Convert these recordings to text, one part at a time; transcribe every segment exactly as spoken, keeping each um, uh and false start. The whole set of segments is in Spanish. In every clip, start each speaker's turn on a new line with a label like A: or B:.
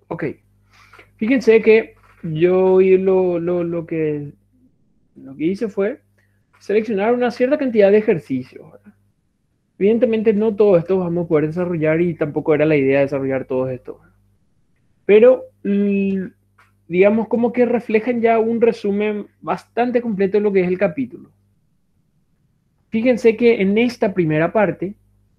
A: Ok, fíjense que yo y lo, lo, lo que, lo que hice fue seleccionar una cierta cantidad de ejercicios, ¿verdad? Evidentemente no todo esto vamos a poder desarrollar y tampoco era la idea desarrollar todo esto, ¿verdad? Pero mm, digamos como que reflejan ya un resumen bastante completo de lo que es el capítulo. Fíjense que en esta primera parte,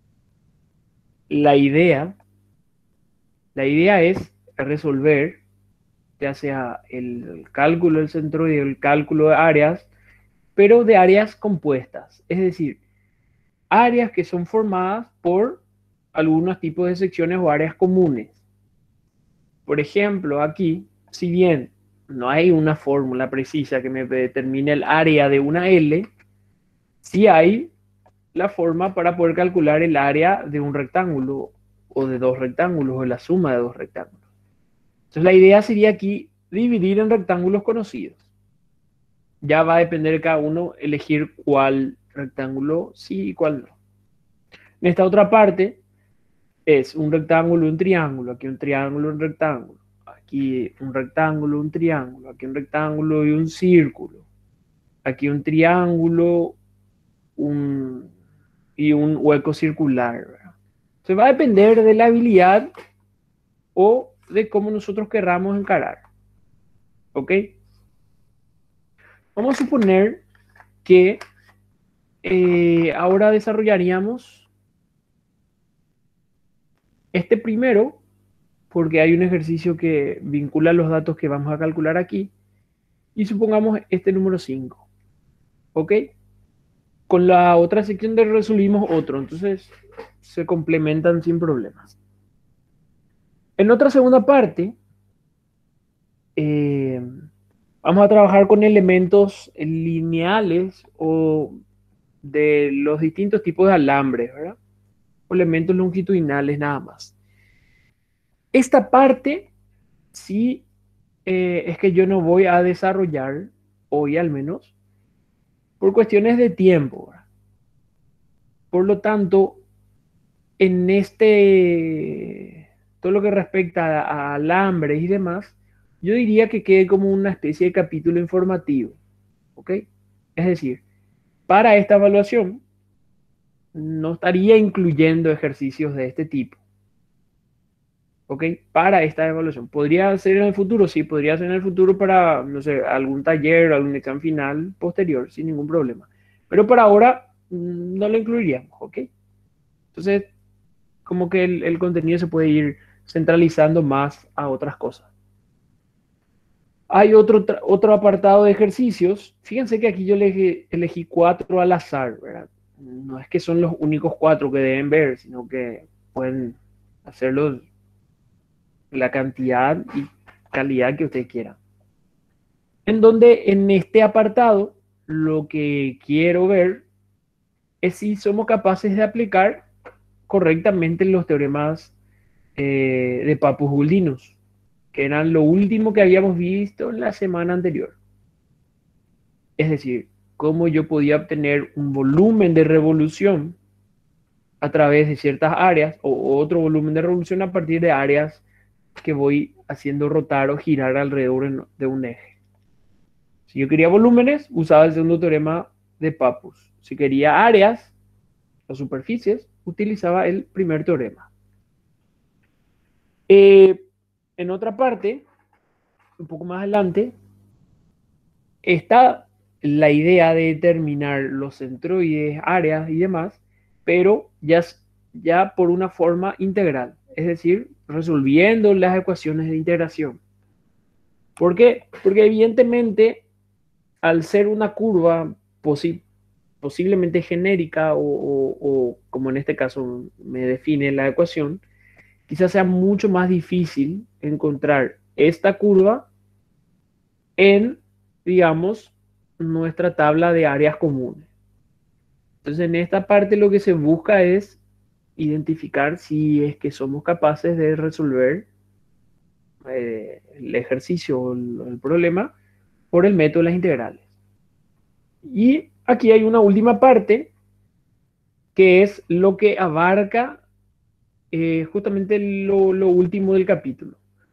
A: la idea, la idea es resolver ya sea el cálculo del centro y el cálculo de áreas, pero de áreas compuestas, es decir, áreas que son formadas por algunos tipos de secciones o áreas comunes. Por ejemplo, aquí, si bien no hay una fórmula precisa que me determine el área de una L, sí hay la forma para poder calcular el área de un rectángulo o de dos rectángulos o la suma de dos rectángulos. Entonces la idea sería aquí dividir en rectángulos conocidos. Ya va a depender de cada uno elegir cuál rectángulo sí y cuál no. En esta otra parte es un rectángulo, un triángulo, aquí un triángulo, un rectángulo, aquí un rectángulo, un triángulo, aquí un rectángulo y un círculo, aquí un triángulo un, y un hueco circular, ¿verdad? Se va a depender de la habilidad o de cómo nosotros querramos encarar, ¿ok? Vamos a suponer que eh, ahora desarrollaríamos este primero porque hay un ejercicio que vincula los datos que vamos a calcular aquí y supongamos este número cinco, ¿ok? Con la otra sección de resolvimos otro, entonces se complementan sin problemas. En otra segunda parte, eh, vamos a trabajar con elementos lineales o de los distintos tipos de alambres, ¿verdad? O elementos longitudinales nada más. Esta parte sí eh, es que yo no voy a desarrollar, hoy al menos, por cuestiones de tiempo, ¿verdad? Por lo tanto, en este, todo lo que respecta a, a alambres y demás, yo diría que quede como una especie de capítulo informativo, ¿ok? Es decir, para esta evaluación no estaría incluyendo ejercicios de este tipo, ¿ok? Para esta evaluación. ¿Podría ser en el futuro? Sí, podría ser en el futuro para, no sé, algún taller, algún examen final posterior, sin ningún problema. Pero por ahora mm, no lo incluiríamos, ¿ok? Entonces, como que el, el contenido se puede ir centralizando más a otras cosas. Hay otro, tra- otro apartado de ejercicios. Fíjense que aquí yo elegí, elegí cuatro al azar, ¿verdad? No es que son los únicos cuatro que deben ver, sino que pueden hacerlo la cantidad y calidad que ustedes quieran. En donde en este apartado lo que quiero ver es si somos capaces de aplicar correctamente los teoremas eh, de Papus-Guldinus, que eran lo último que habíamos visto en la semana anterior. Es decir, cómo yo podía obtener un volumen de revolución a través de ciertas áreas o otro volumen de revolución a partir de áreas que voy haciendo rotar o girar alrededor de un eje. Si yo quería volúmenes, usaba el segundo teorema de Pappus. Si quería áreas o superficies, utilizaba el primer teorema. Eh, en otra parte, un poco más adelante, está la idea de determinar los centroides, áreas y demás, pero ya, ya por una forma integral, es decir, resolviendo las ecuaciones de integración. ¿Por qué? Porque evidentemente, al ser una curva posi posiblemente genérica o, o, o, como en este caso me define la ecuación, quizás sea mucho más difícil encontrar esta curva en, digamos, nuestra tabla de áreas comunes. Entonces, en esta parte lo que se busca es identificar si es que somos capaces de resolver eh, el ejercicio o el, el problema por el método de las integrales. Y aquí hay una última parte que es lo que abarca eh, justamente lo, lo último del capítulo.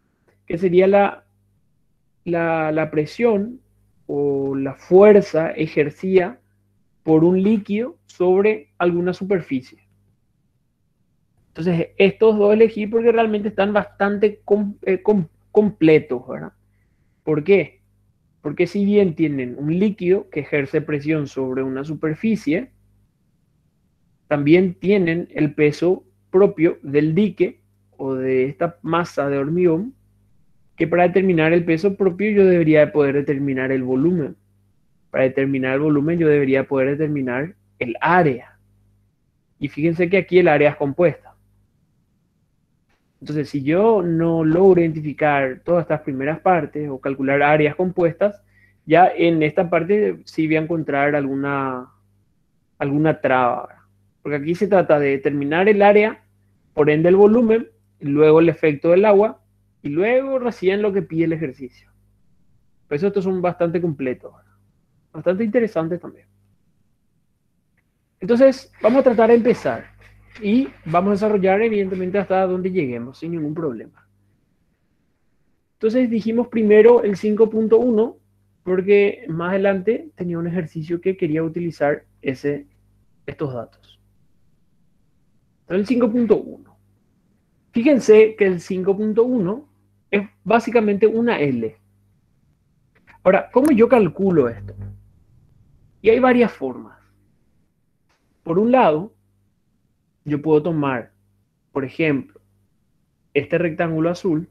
A: que sería la, la, la presión o la fuerza ejercida por un líquido sobre alguna superficie. Entonces, estos dos elegí porque realmente están bastante com, eh, com, completos, ¿verdad? ¿Por qué? Porque si bien tienen un líquido que ejerce presión sobre una superficie, también tienen el peso propio del dique o de esta masa de hormigón, que para determinar el peso propio yo debería poder determinar el volumen. Para determinar el volumen yo debería poder determinar el área. Y fíjense que aquí el área es compuesta. Entonces, si yo no logro identificar todas estas primeras partes o calcular áreas compuestas, ya en esta parte sí voy a encontrar alguna, alguna traba. Porque aquí se trata de determinar el área, por ende el volumen, luego el efecto del agua, y luego recién lo que pide el ejercicio. Por eso estos son bastante completos, bastante interesantes también. Entonces, vamos a tratar de empezar. Y vamos a desarrollar evidentemente hasta donde lleguemos, sin ningún problema. Entonces dijimos primero el cinco punto uno, porque más adelante tenía un ejercicio que quería utilizar ese, estos datos. Entonces el cinco punto uno. Fíjense que el cinco punto uno es básicamente una L. Ahora, ¿cómo yo calculo esto? Y hay varias formas. Por un lado, yo puedo tomar, por ejemplo, este rectángulo azul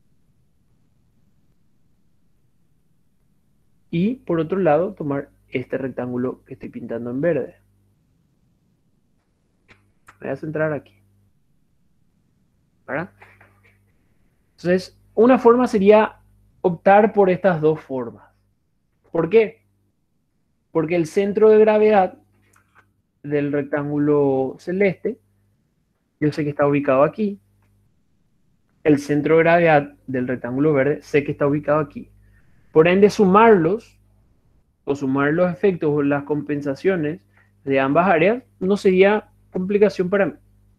A: y por otro lado tomar este rectángulo que estoy pintando en verde. Me voy a centrar aquí, ¿verdad? Entonces, una forma sería optar por estas dos formas. ¿Por qué? Porque el centro de gravedad del rectángulo celeste, yo sé que está ubicado aquí. El centro de gravedad del rectángulo verde, sé que está ubicado aquí. Por ende, sumarlos o sumar los efectos o las compensaciones de ambas áreas no sería complicación para mí.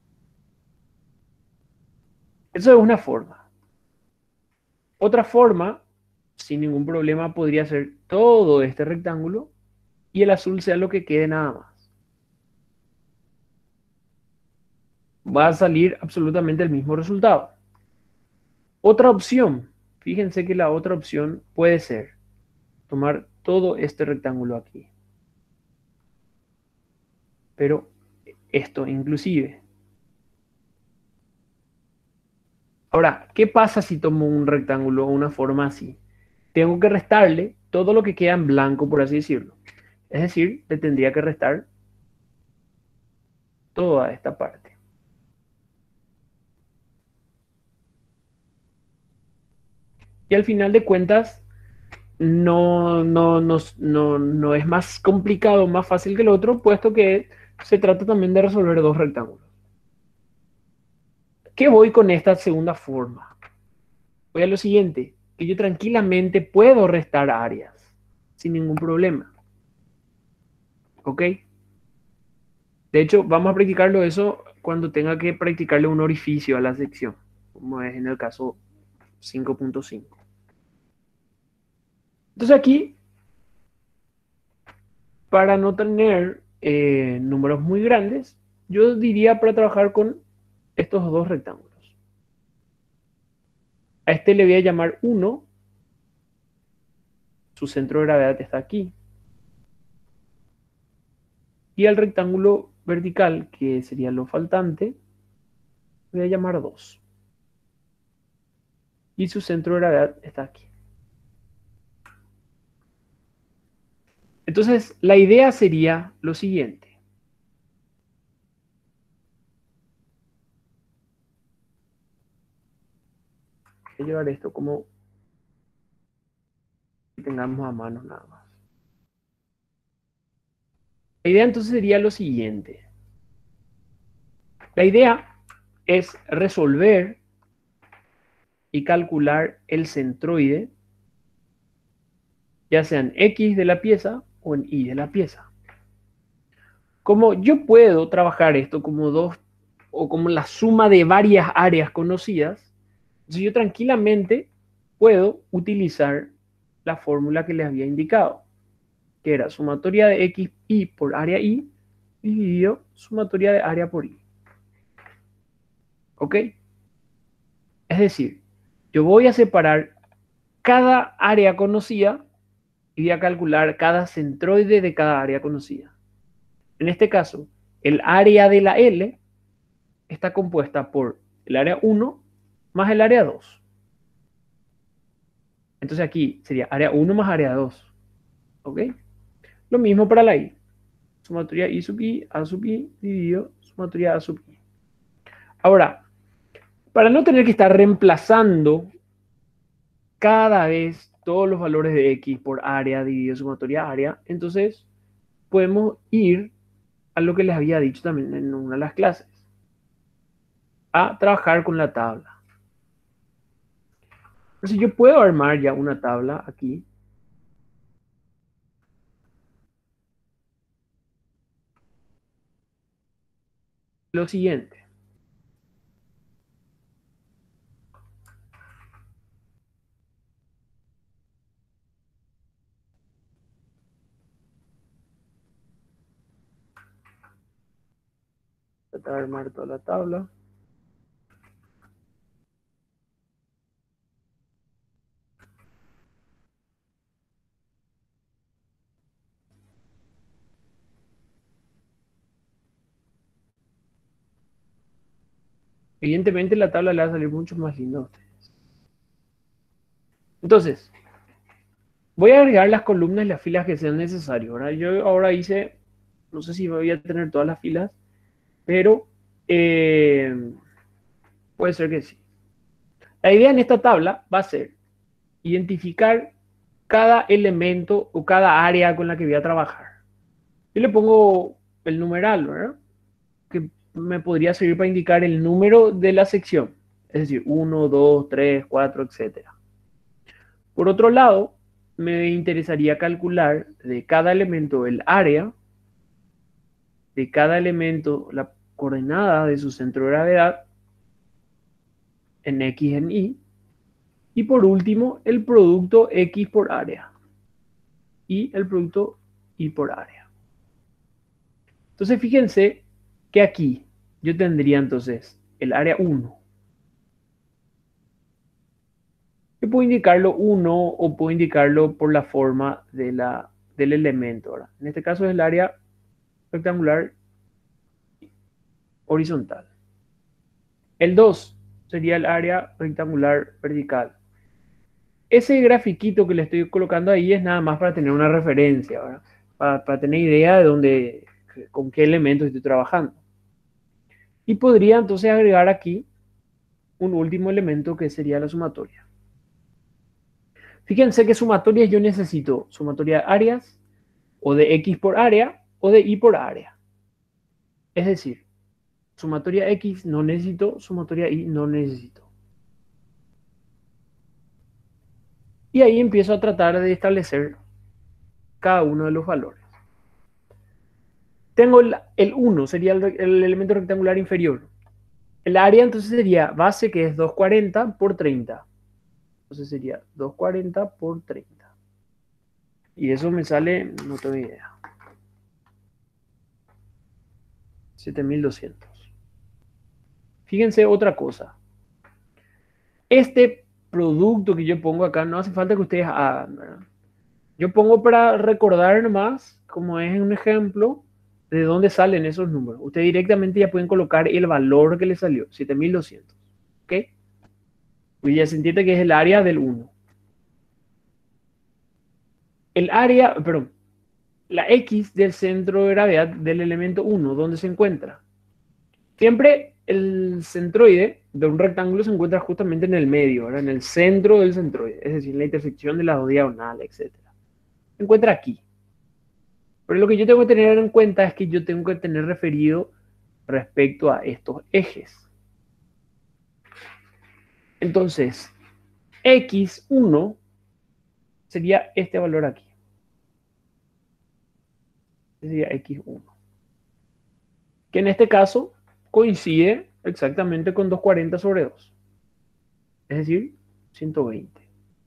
A: Eso es una forma. Otra forma, sin ningún problema, podría ser todo este rectángulo y el azul sea lo que quede nada más. Va a salir absolutamente el mismo resultado. Otra opción, fíjense que la otra opción puede ser tomar todo este rectángulo aquí. Pero esto inclusive. Ahora, ¿qué pasa si tomo un rectángulo o una forma así? Tengo que restarle todo lo que queda en blanco, por así decirlo. Es decir, le tendría que restar toda esta parte. Y al final de cuentas, no, no, no, no, no es más complicado, más fácil que el otro, puesto que se trata también de resolver dos rectángulos. ¿Qué voy con esta segunda forma? Voy a lo siguiente, que yo tranquilamente puedo restar áreas sin ningún problema. ¿Ok? De hecho, vamos a practicarlo eso cuando tenga que practicarle un orificio a la sección, como es en el caso cinco punto cinco. Entonces aquí, para no tener eh, números muy grandes, yo diría para trabajar con estos dos rectángulos. A este le voy a llamar uno, su centro de gravedad está aquí. Y al rectángulo vertical, que sería lo faltante, voy a llamar dos. Y su centro de gravedad está aquí. Entonces, la idea sería lo siguiente. Voy a llevar esto como que tengamos a mano nada más. La idea entonces sería lo siguiente. La idea es resolver y calcular el centroide, ya sea en X de la pieza o en Y de la pieza. Como yo puedo trabajar esto como dos o como la suma de varias áreas conocidas, entonces yo tranquilamente puedo utilizar la fórmula que les había indicado, que era sumatoria de x y por área y dividido sumatoria de área por y. ¿Ok? Es decir, yo voy a separar cada área conocida y voy a calcular cada centroide de cada área conocida. En este caso, el área de la L está compuesta por el área uno más el área dos. Entonces aquí sería área uno más área dos. ¿Ok? Lo mismo para la I. Sumatoria I sub I, A sub I, dividido sumatoria A sub I. Ahora, para no tener que estar reemplazando cada vez todos los valores de X por área dividido sumatoria área, entonces podemos ir a lo que les había dicho también en una de las clases, a trabajar con la tabla. Entonces yo puedo armar ya una tabla aquí. Lo siguiente. Tratar de armar toda la tabla. Evidentemente la tabla le va a salir mucho más linda a ustedes. Entonces, voy a agregar las columnas y las filas que sean necesarias. ¿Verdad? Yo ahora hice, no sé si voy a tener todas las filas, pero eh, puede ser que sí. La idea en esta tabla va a ser identificar cada elemento o cada área con la que voy a trabajar. Yo le pongo el numeral, ¿verdad? Que me podría servir para indicar el número de la sección. Es decir, uno, dos, tres, cuatro, etcétera. Por otro lado, me interesaría calcular de cada elemento el área, de cada elemento la coordenada de su centro de gravedad en X en Y, y por último el producto X por área y el producto Y por área. Entonces fíjense que aquí yo tendría entonces el área uno. Yo puedo indicarlo uno o puedo indicarlo por la forma de la, del elemento. ¿Verdad? En este caso es el área rectangular horizontal. El dos sería el área rectangular vertical. Ese grafiquito que le estoy colocando ahí es nada más para tener una referencia, ¿verdad? Para, para tener idea de dónde, con qué elementos estoy trabajando. Y podría entonces agregar aquí un último elemento que sería la sumatoria. Fíjense que sumatoria yo necesito sumatoria de áreas, o de X por área, o de Y por área. Es decir, sumatoria X no necesito, sumatoria Y no necesito. Y ahí empiezo a tratar de establecer cada uno de los valores. Tengo el, el uno, sería el, el elemento rectangular inferior. El área entonces sería base, que es doscientos cuarenta por treinta. Entonces sería doscientos cuarenta por treinta. Y eso me sale, no tengo idea, siete mil doscientos. Fíjense otra cosa. Este producto que yo pongo acá no hace falta que ustedes hagan, ¿verdad? Yo pongo para recordar nomás, como es un ejemplo, de dónde salen esos números. Ustedes directamente ya pueden colocar el valor que les salió, siete mil doscientos. ¿Ok? Y ya se entiende que es el área del uno. El área, perdón, la X del centro de gravedad del elemento uno, ¿dónde se encuentra? Siempre el centroide de un rectángulo se encuentra justamente en el medio, ¿verdad? En el centro del centroide, es decir, en la intersección de las dos diagonales, etcétera. Se encuentra aquí. Pero lo que yo tengo que tener en cuenta es que yo tengo que tener referido respecto a estos ejes. Entonces, X uno sería este valor aquí. Sería X uno. Que en este caso coincide exactamente con doscientos cuarenta sobre dos. Es decir, ciento veinte.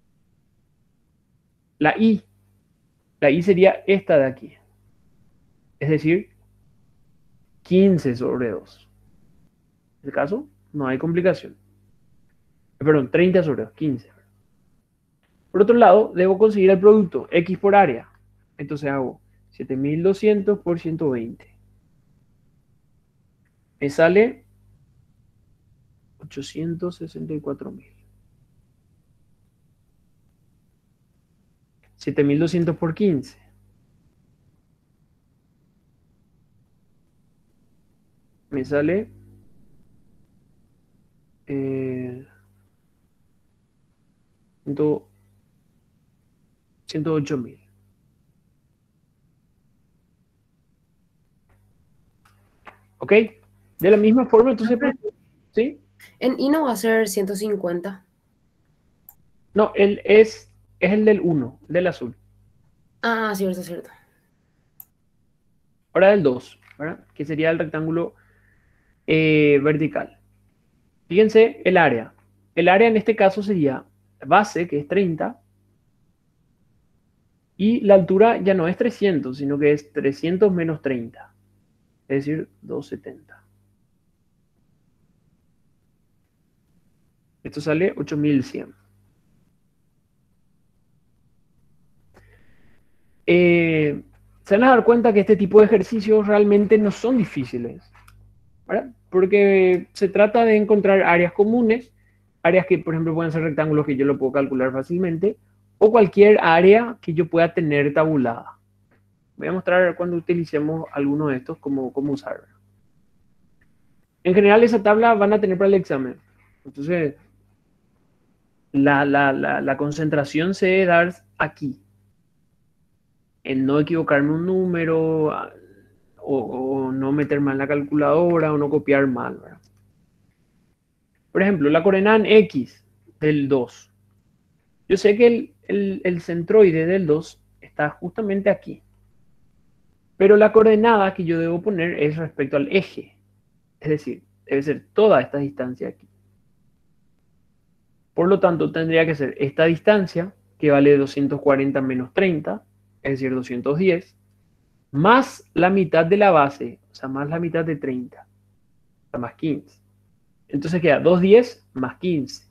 A: la y. La y sería esta de aquí. Es decir, quince sobre dos. En este caso, no hay complicación. Perdón, treinta sobre dos, quince. Por otro lado, debo conseguir el producto, X por área. Entonces hago siete mil doscientos por ciento veinte. Me sale ochocientos sesenta y cuatro mil. siete mil doscientos por quince. Me sale eh, ciento ocho mil. ¿Ok? De la misma forma, entonces, ¿sí?
B: En I no va a ser ciento cincuenta.
A: No, él es, es el del uno, del azul.
B: Ah, cierto, cierto.
A: Ahora del dos, ¿verdad? Que sería el rectángulo eh, vertical. Fíjense el área. El área en este caso sería base, que es treinta, y la altura ya no es trescientos, sino que es trescientos menos treinta, es decir, doscientos setenta. Esto sale ocho mil cien. Eh, se van a dar cuenta que este tipo de ejercicios realmente no son difíciles, ¿verdad? Porque se trata de encontrar áreas comunes, áreas que, por ejemplo, pueden ser rectángulos que yo lo puedo calcular fácilmente, o cualquier área que yo pueda tener tabulada. Voy a mostrar cuando utilicemos alguno de estos cómo, cómo usar. En general, esa tabla van a tener para el examen. Entonces, la, la, la, la concentración se debe dar aquí, en no equivocarme un número, o, o no meter mal la calculadora, o no copiar mal, ¿verdad? Por ejemplo, la coordenada en X del dos. Yo sé que el, el, el centroide del dos está justamente aquí. Pero la coordenada que yo debo poner es respecto al eje. Es decir, debe ser toda esta distancia aquí. Por lo tanto, tendría que ser esta distancia, que vale doscientos cuarenta menos treinta, es decir, doscientos diez, más la mitad de la base, o sea, más la mitad de treinta, o sea, más quince. Entonces queda doscientos diez más quince,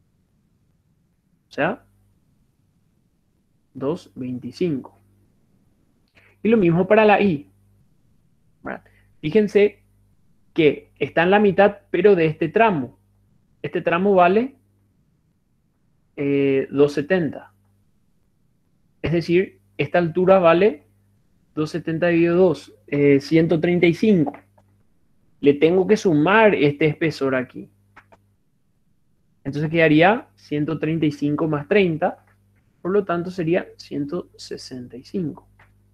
A: o sea, doscientos veinticinco. Y lo mismo para la y. ¿Verdad? Fíjense que está en la mitad, pero de este tramo. Este tramo vale eh, doscientos setenta. Es decir, esta altura vale doscientos setenta dividido dos, eh, ciento treinta y cinco. Le tengo que sumar este espesor aquí. Entonces quedaría ciento treinta y cinco más treinta, por lo tanto sería ciento sesenta y cinco.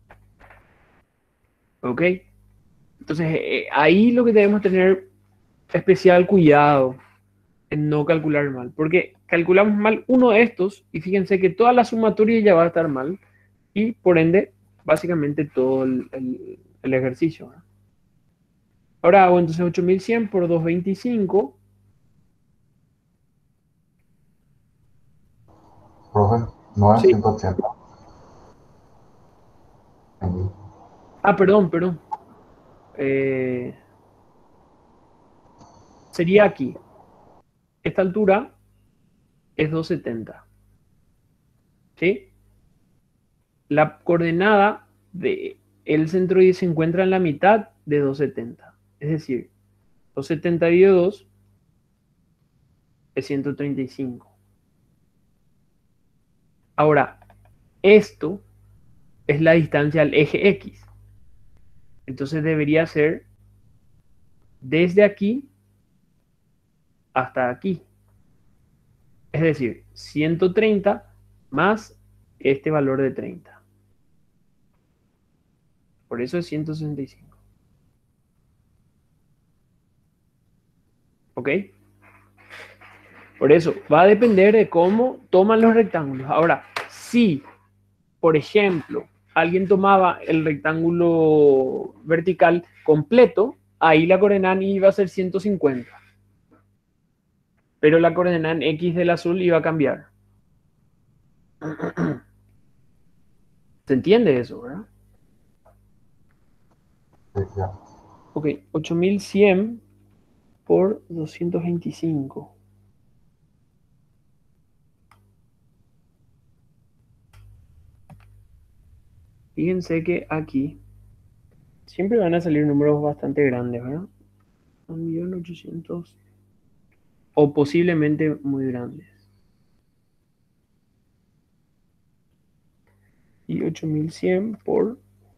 A: ¿Ok? Entonces eh, ahí lo que debemos tener especial cuidado en no calcular mal, porque calculamos mal uno de estos y fíjense que toda la sumatoria ya va a estar mal y por ende básicamente todo el, el, el ejercicio, ¿no? Ahora hago entonces ocho mil cien por doscientos veinticinco.
C: Profe, no es
A: Sí.
C: ciento ochenta.
A: Ah, perdón, perdón. Eh, sería aquí. Esta altura es doscientos setenta. ¿Sí? La coordenada de el centroide se encuentra en la mitad de doscientos setenta. Es decir, doscientos setenta dividido dos es ciento treinta y cinco. Ahora, esto es la distancia al eje X. Entonces debería ser desde aquí hasta aquí. Es decir, ciento treinta más este valor de treinta. Por eso es ciento sesenta y cinco. ¿Ok? Por eso va a depender de cómo toman los rectángulos. Ahora, si, por ejemplo, alguien tomaba el rectángulo vertical completo, ahí la coordenada iba a ser ciento cincuenta. Pero la coordenada en X del azul iba a cambiar. ¿Se entiende eso, verdad?
C: Sí, ya.
A: Ok, ocho mil cien por doscientos veinticinco. Fíjense que aquí siempre van a salir números bastante grandes, ¿verdad? un millón ochocientos mil o posiblemente muy grandes. Y ocho mil cien por...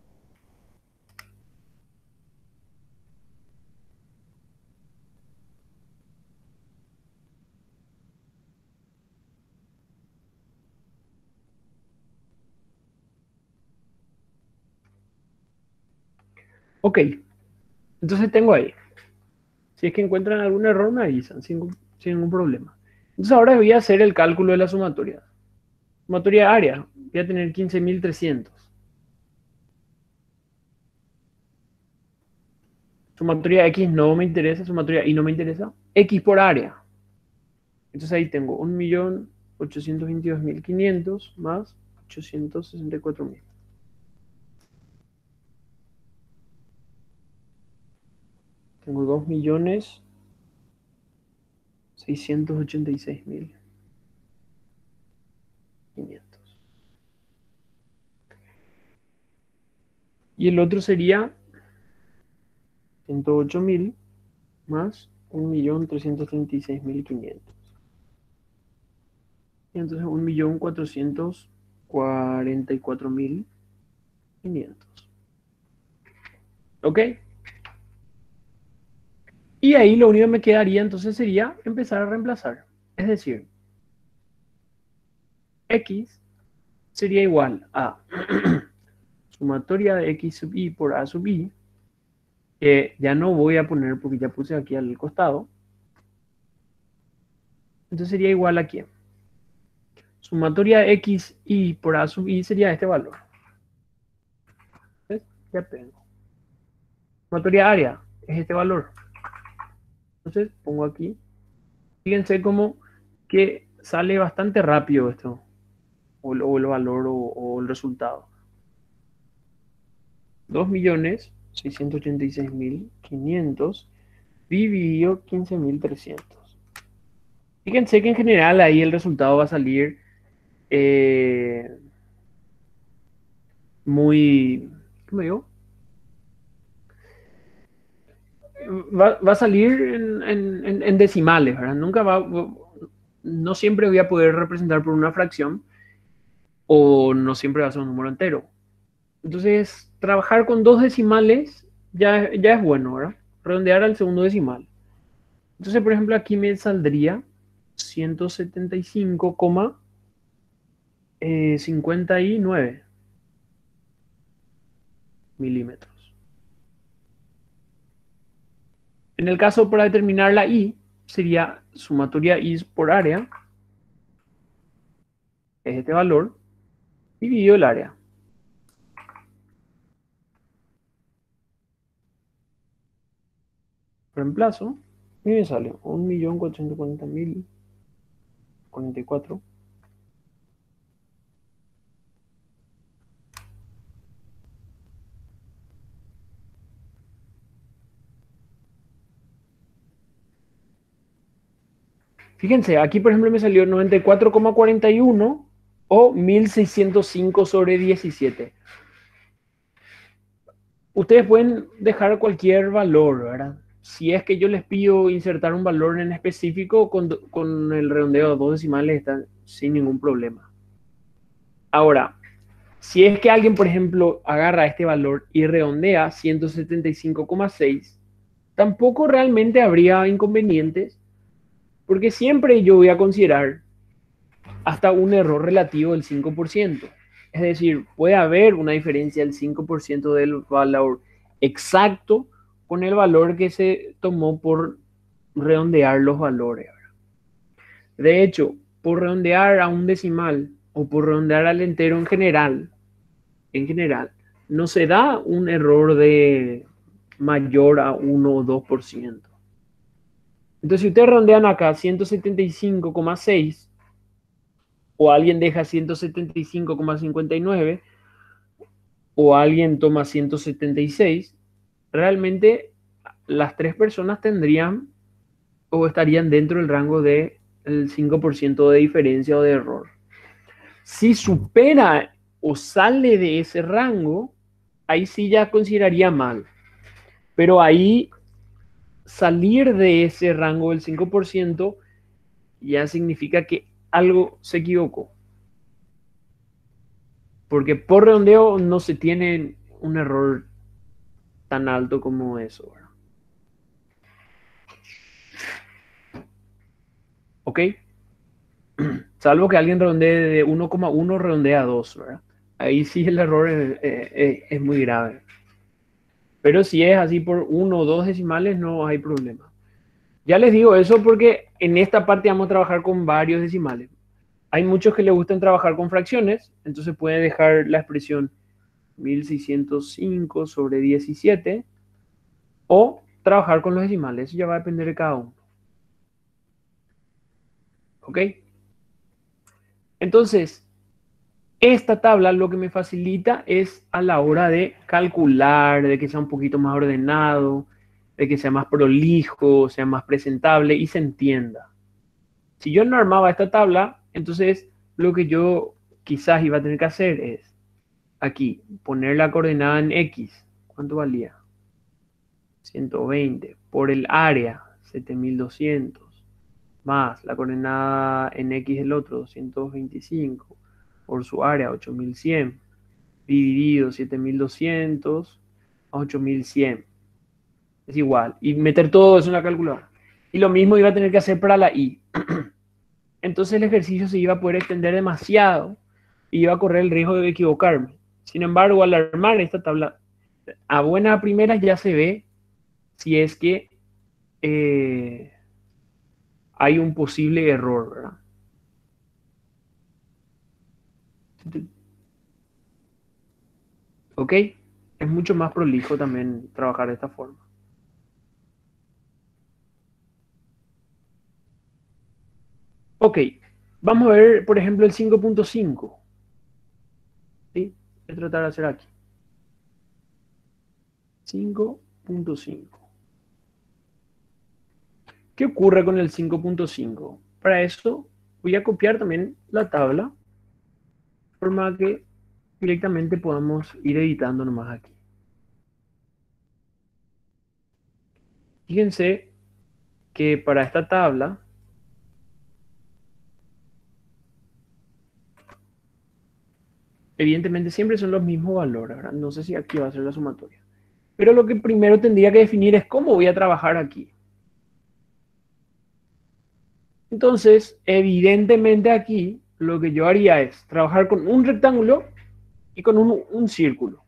A: Ok, entonces tengo ahí. Si es que encuentran algún error, me avisan sin, sin ningún problema. Entonces ahora voy a hacer el cálculo de la sumatoria. Sumatoria área, voy a tener quince mil trescientos. Sumatoria X no me interesa, sumatoria Y no me interesa. X por área. Entonces ahí tengo un millón ochocientos veintidós mil quinientos más ochocientos sesenta y cuatro mil. Tengo dos millones seiscientos ochenta y seis mil quinientos. Y el otro sería ciento ocho mil más un millón trescientos treinta y seis mil quinientos. Y entonces un millón cuatrocientos cuarenta y cuatro mil quinientos. ¿Ok? Y ahí lo único que me quedaría entonces sería empezar a reemplazar. Es decir, X sería igual a sumatoria de X sub I por A sub I, que ya no voy a poner porque ya puse aquí al costado. Entonces sería igual a ¿quién? Sumatoria de X I por A sub I sería este valor. ¿Ves? Ya tengo. Sumatoria área es este valor. Entonces pongo aquí. Fíjense como que sale bastante rápido esto, o, o el valor o, o el resultado. dos millones seiscientos ochenta y seis mil quinientos dividido quince mil trescientos. Fíjense que en general ahí el resultado va a salir eh, muy, ¿cómo digo? Va, va a salir en, en, en, decimales, ¿verdad? Nunca va, no siempre voy a poder representar por una fracción o no siempre va a ser un número entero. Entonces, trabajar con dos decimales ya, ya es bueno, ¿verdad? Redondear al segundo decimal. Entonces, por ejemplo, aquí me saldría ciento setenta y cinco coma cincuenta y nueve milímetros. En el caso para determinar la I, sería sumatoria I por área, es este valor, dividido el área. Reemplazo, y me sale un millón cuatrocientos cuarenta mil cuarenta y cuatro. Fíjense, aquí por ejemplo me salió noventa y cuatro coma cuarenta y uno o mil seiscientos cinco sobre diecisiete. Ustedes pueden dejar cualquier valor, ¿verdad? Si es que yo les pido insertar un valor en específico, con, con el redondeo de dos decimales está sin ningún problema. Ahora, si es que alguien, por ejemplo, agarra este valor y redondea ciento setenta y cinco coma seis, tampoco realmente habría inconvenientes, porque siempre yo voy a considerar hasta un error relativo del cinco por ciento. Es decir, puede haber una diferencia del cinco por ciento del valor exacto con el valor que se tomó por redondear los valores. De hecho, por redondear a un decimal o por redondear al entero en general, en general, no se da un error de mayor a uno o dos por ciento. Entonces, si ustedes redondean acá ciento setenta y cinco coma seis o alguien deja ciento setenta y cinco coma cincuenta y nueve, o alguien toma ciento setenta y seis, realmente las tres personas tendrían o estarían dentro del rango del cinco por ciento de diferencia o de error. Si supera o sale de ese rango, ahí sí ya consideraría mal. Pero ahí salir de ese rango del cinco por ciento ya significa que algo se equivocó. Porque por redondeo no se tiene un error tan alto como eso, ¿verdad? ¿Ok? Salvo que alguien redondee de uno coma uno, redondea a dos, ¿verdad? Ahí sí el error es, es, es muy grave. Pero si es así por uno o dos decimales, no hay problema. Ya les digo eso porque en esta parte vamos a trabajar con varios decimales. Hay muchos que les gustan trabajar con fracciones, entonces puede dejar la expresión mil seiscientos cinco sobre diecisiete o trabajar con los decimales. Eso ya va a depender de cada uno. ¿Ok? Entonces, esta tabla lo que me facilita es a la hora de calcular, de que sea un poquito más ordenado, de que sea más prolijo, sea más presentable y se entienda. Si yo no armaba esta tabla, entonces lo que yo quizás iba a tener que hacer es aquí poner la coordenada en X. ¿Cuánto valía? ciento veinte por el área, siete mil doscientos, más la coordenada en X del otro, doscientos veinticinco, por su área, ocho mil cien, dividido siete mil doscientos a ocho mil cien. Es igual. Y meter todo eso en la calculadora. Y lo mismo iba a tener que hacer para la Y. Entonces el ejercicio se iba a poder extender demasiado y iba a correr el riesgo de equivocarme. Sin embargo, al armar esta tabla, a buena primera ya se ve si es que eh, hay un posible error, ¿verdad? ¿Ok? Es mucho más prolijo también trabajar de esta forma. Ok, vamos a ver, por ejemplo, el cinco punto cinco. ¿Sí? Voy a tratar de hacer aquí. cinco punto cinco. ¿Qué ocurre con el cinco punto cinco? Para eso voy a copiar también la tabla, de forma que directamente podamos ir editando nomás aquí. Fíjense que para esta tabla, evidentemente siempre son los mismos valores, ¿verdad? No sé si aquí va a ser la sumatoria. Pero lo que primero tendría que definir es cómo voy a trabajar aquí. Entonces, evidentemente aquí lo que yo haría es trabajar con un rectángulo y con un, un círculo.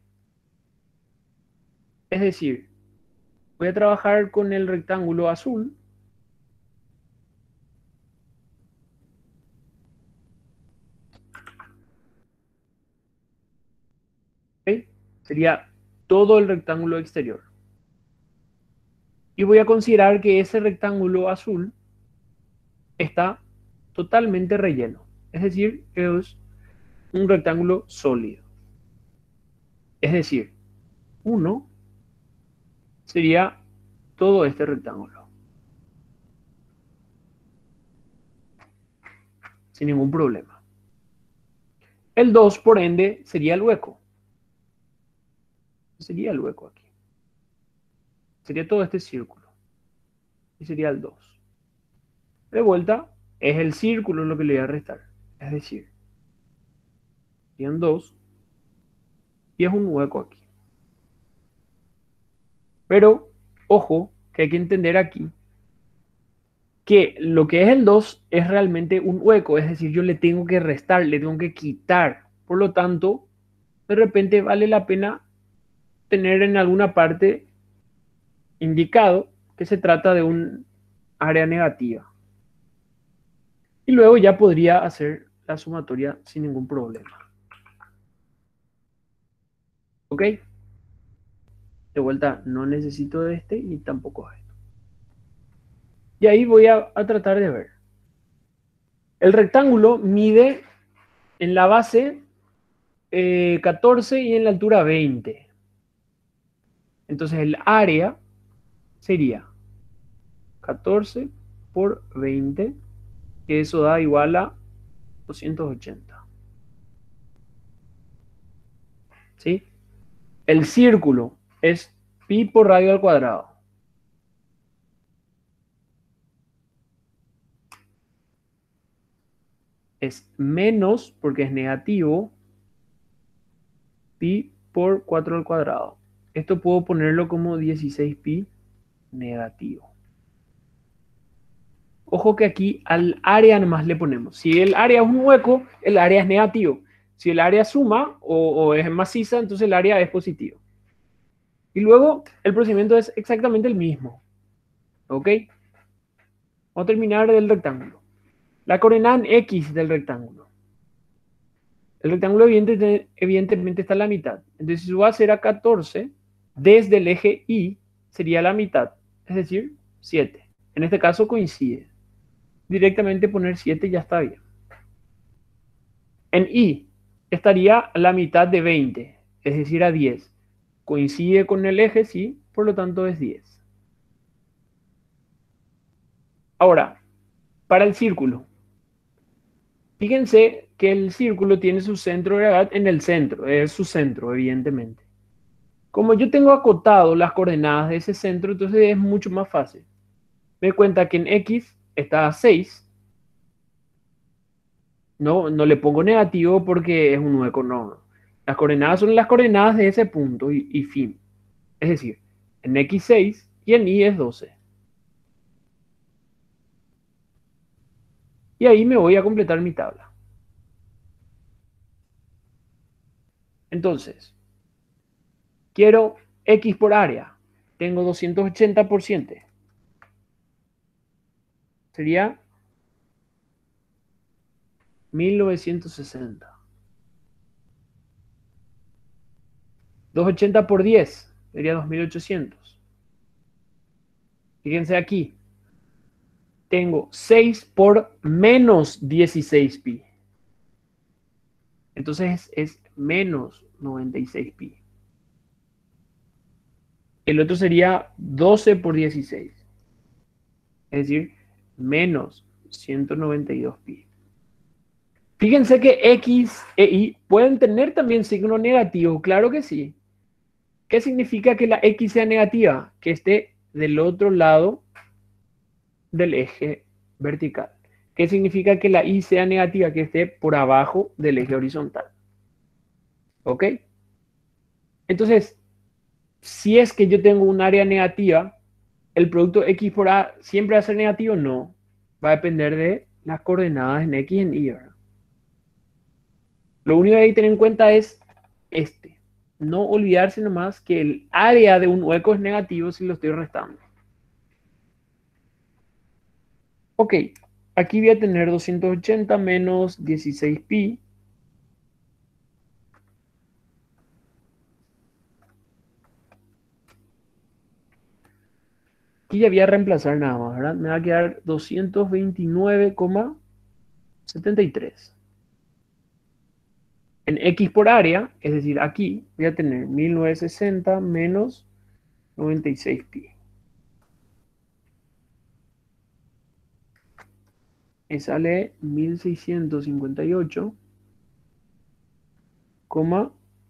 A: Es decir, voy a trabajar con el rectángulo azul. ¿Ok? Sería todo el rectángulo exterior. Y voy a considerar que ese rectángulo azul está totalmente relleno. Es decir, es un rectángulo sólido. Es decir, uno sería todo este rectángulo. Sin ningún problema. El dos, por ende, sería el hueco. Sería el hueco aquí. Sería todo este círculo. Y sería el dos. De vuelta, es el círculo lo que le voy a restar. Es decir, serían dos y es un hueco aquí. Pero, ojo, que hay que entender aquí que lo que es el dos es realmente un hueco, es decir, yo le tengo que restar, le tengo que quitar. Por lo tanto, de repente vale la pena tener en alguna parte indicado que se trata de un área negativa. Y luego ya podría hacer la sumatoria sin ningún problema. ¿Ok? De vuelta, no necesito de este y tampoco de esto. Y ahí voy a, a tratar de ver. El rectángulo mide en la base eh, catorce y en la altura veinte. Entonces el área sería catorce por veinte, que eso da igual a doscientos ochenta. ¿Sí? El círculo es pi por radio al cuadrado. Es menos, porque es negativo, pi por cuatro al cuadrado. Esto puedo ponerlo como dieciséis pi negativo. Ojo que aquí al área nomás le ponemos. Si el área es un hueco, el área es negativo. Si el área suma o, o es maciza, entonces el área es positivo. Y luego el procedimiento es exactamente el mismo. ¿Ok? Vamos a terminar del rectángulo. La coordenada en X del rectángulo. El rectángulo evidentemente, evidentemente está en la mitad. Entonces, si su base era catorce, desde el eje Y sería la mitad, es decir, siete. En este caso coincide. Directamente poner siete ya está bien. En Y estaría la mitad de veinte, es decir, a diez. Coincide con el eje, sí, por lo tanto es diez. Ahora, para el círculo. Fíjense que el círculo tiene su centro de gravedad en el centro, es su centro, evidentemente. Como yo tengo acotado las coordenadas de ese centro, entonces es mucho más fácil. Me doy cuenta que en X está a seis. No, no le pongo negativo porque es un hueco, no. Las coordenadas son las coordenadas de ese punto y, y fin. Es decir, en X seis y en Y es doce. Y ahí me voy a completar mi tabla. Entonces, quiero X por área. Tengo doscientos ochenta por ciento. Sería mil novecientos sesenta. doscientos ochenta por diez sería dos mil ochocientos. Fíjense aquí. Tengo seis por menos dieciséis pi. Entonces es menos noventa y seis pi. El otro sería doce por dieciséis. Es decir, menos ciento noventa y dos pi. Fíjense que X e Y pueden tener también signo negativo. Claro que sí. ¿Qué significa que la X sea negativa? Que esté del otro lado del eje vertical. ¿Qué significa que la Y sea negativa? Que esté por abajo del eje horizontal. ¿Ok? Entonces, si es que yo tengo un área negativa, ¿el producto X por A siempre va a ser negativo? No. Va a depender de las coordenadas en X y en Y, ¿verdad? Lo único que hay que tener en cuenta es este. No olvidarse nomás que el área de un hueco es negativo si lo estoy restando. Ok, aquí voy a tener doscientos ochenta menos dieciséis pi. Aquí ya voy a reemplazar nada más, ¿verdad? Me va a quedar doscientos veintinueve coma setenta y tres. En X por área, es decir, aquí voy a tener mil novecientos sesenta menos noventa y seis pi. Me sale mil seiscientos cincuenta y ocho, coma,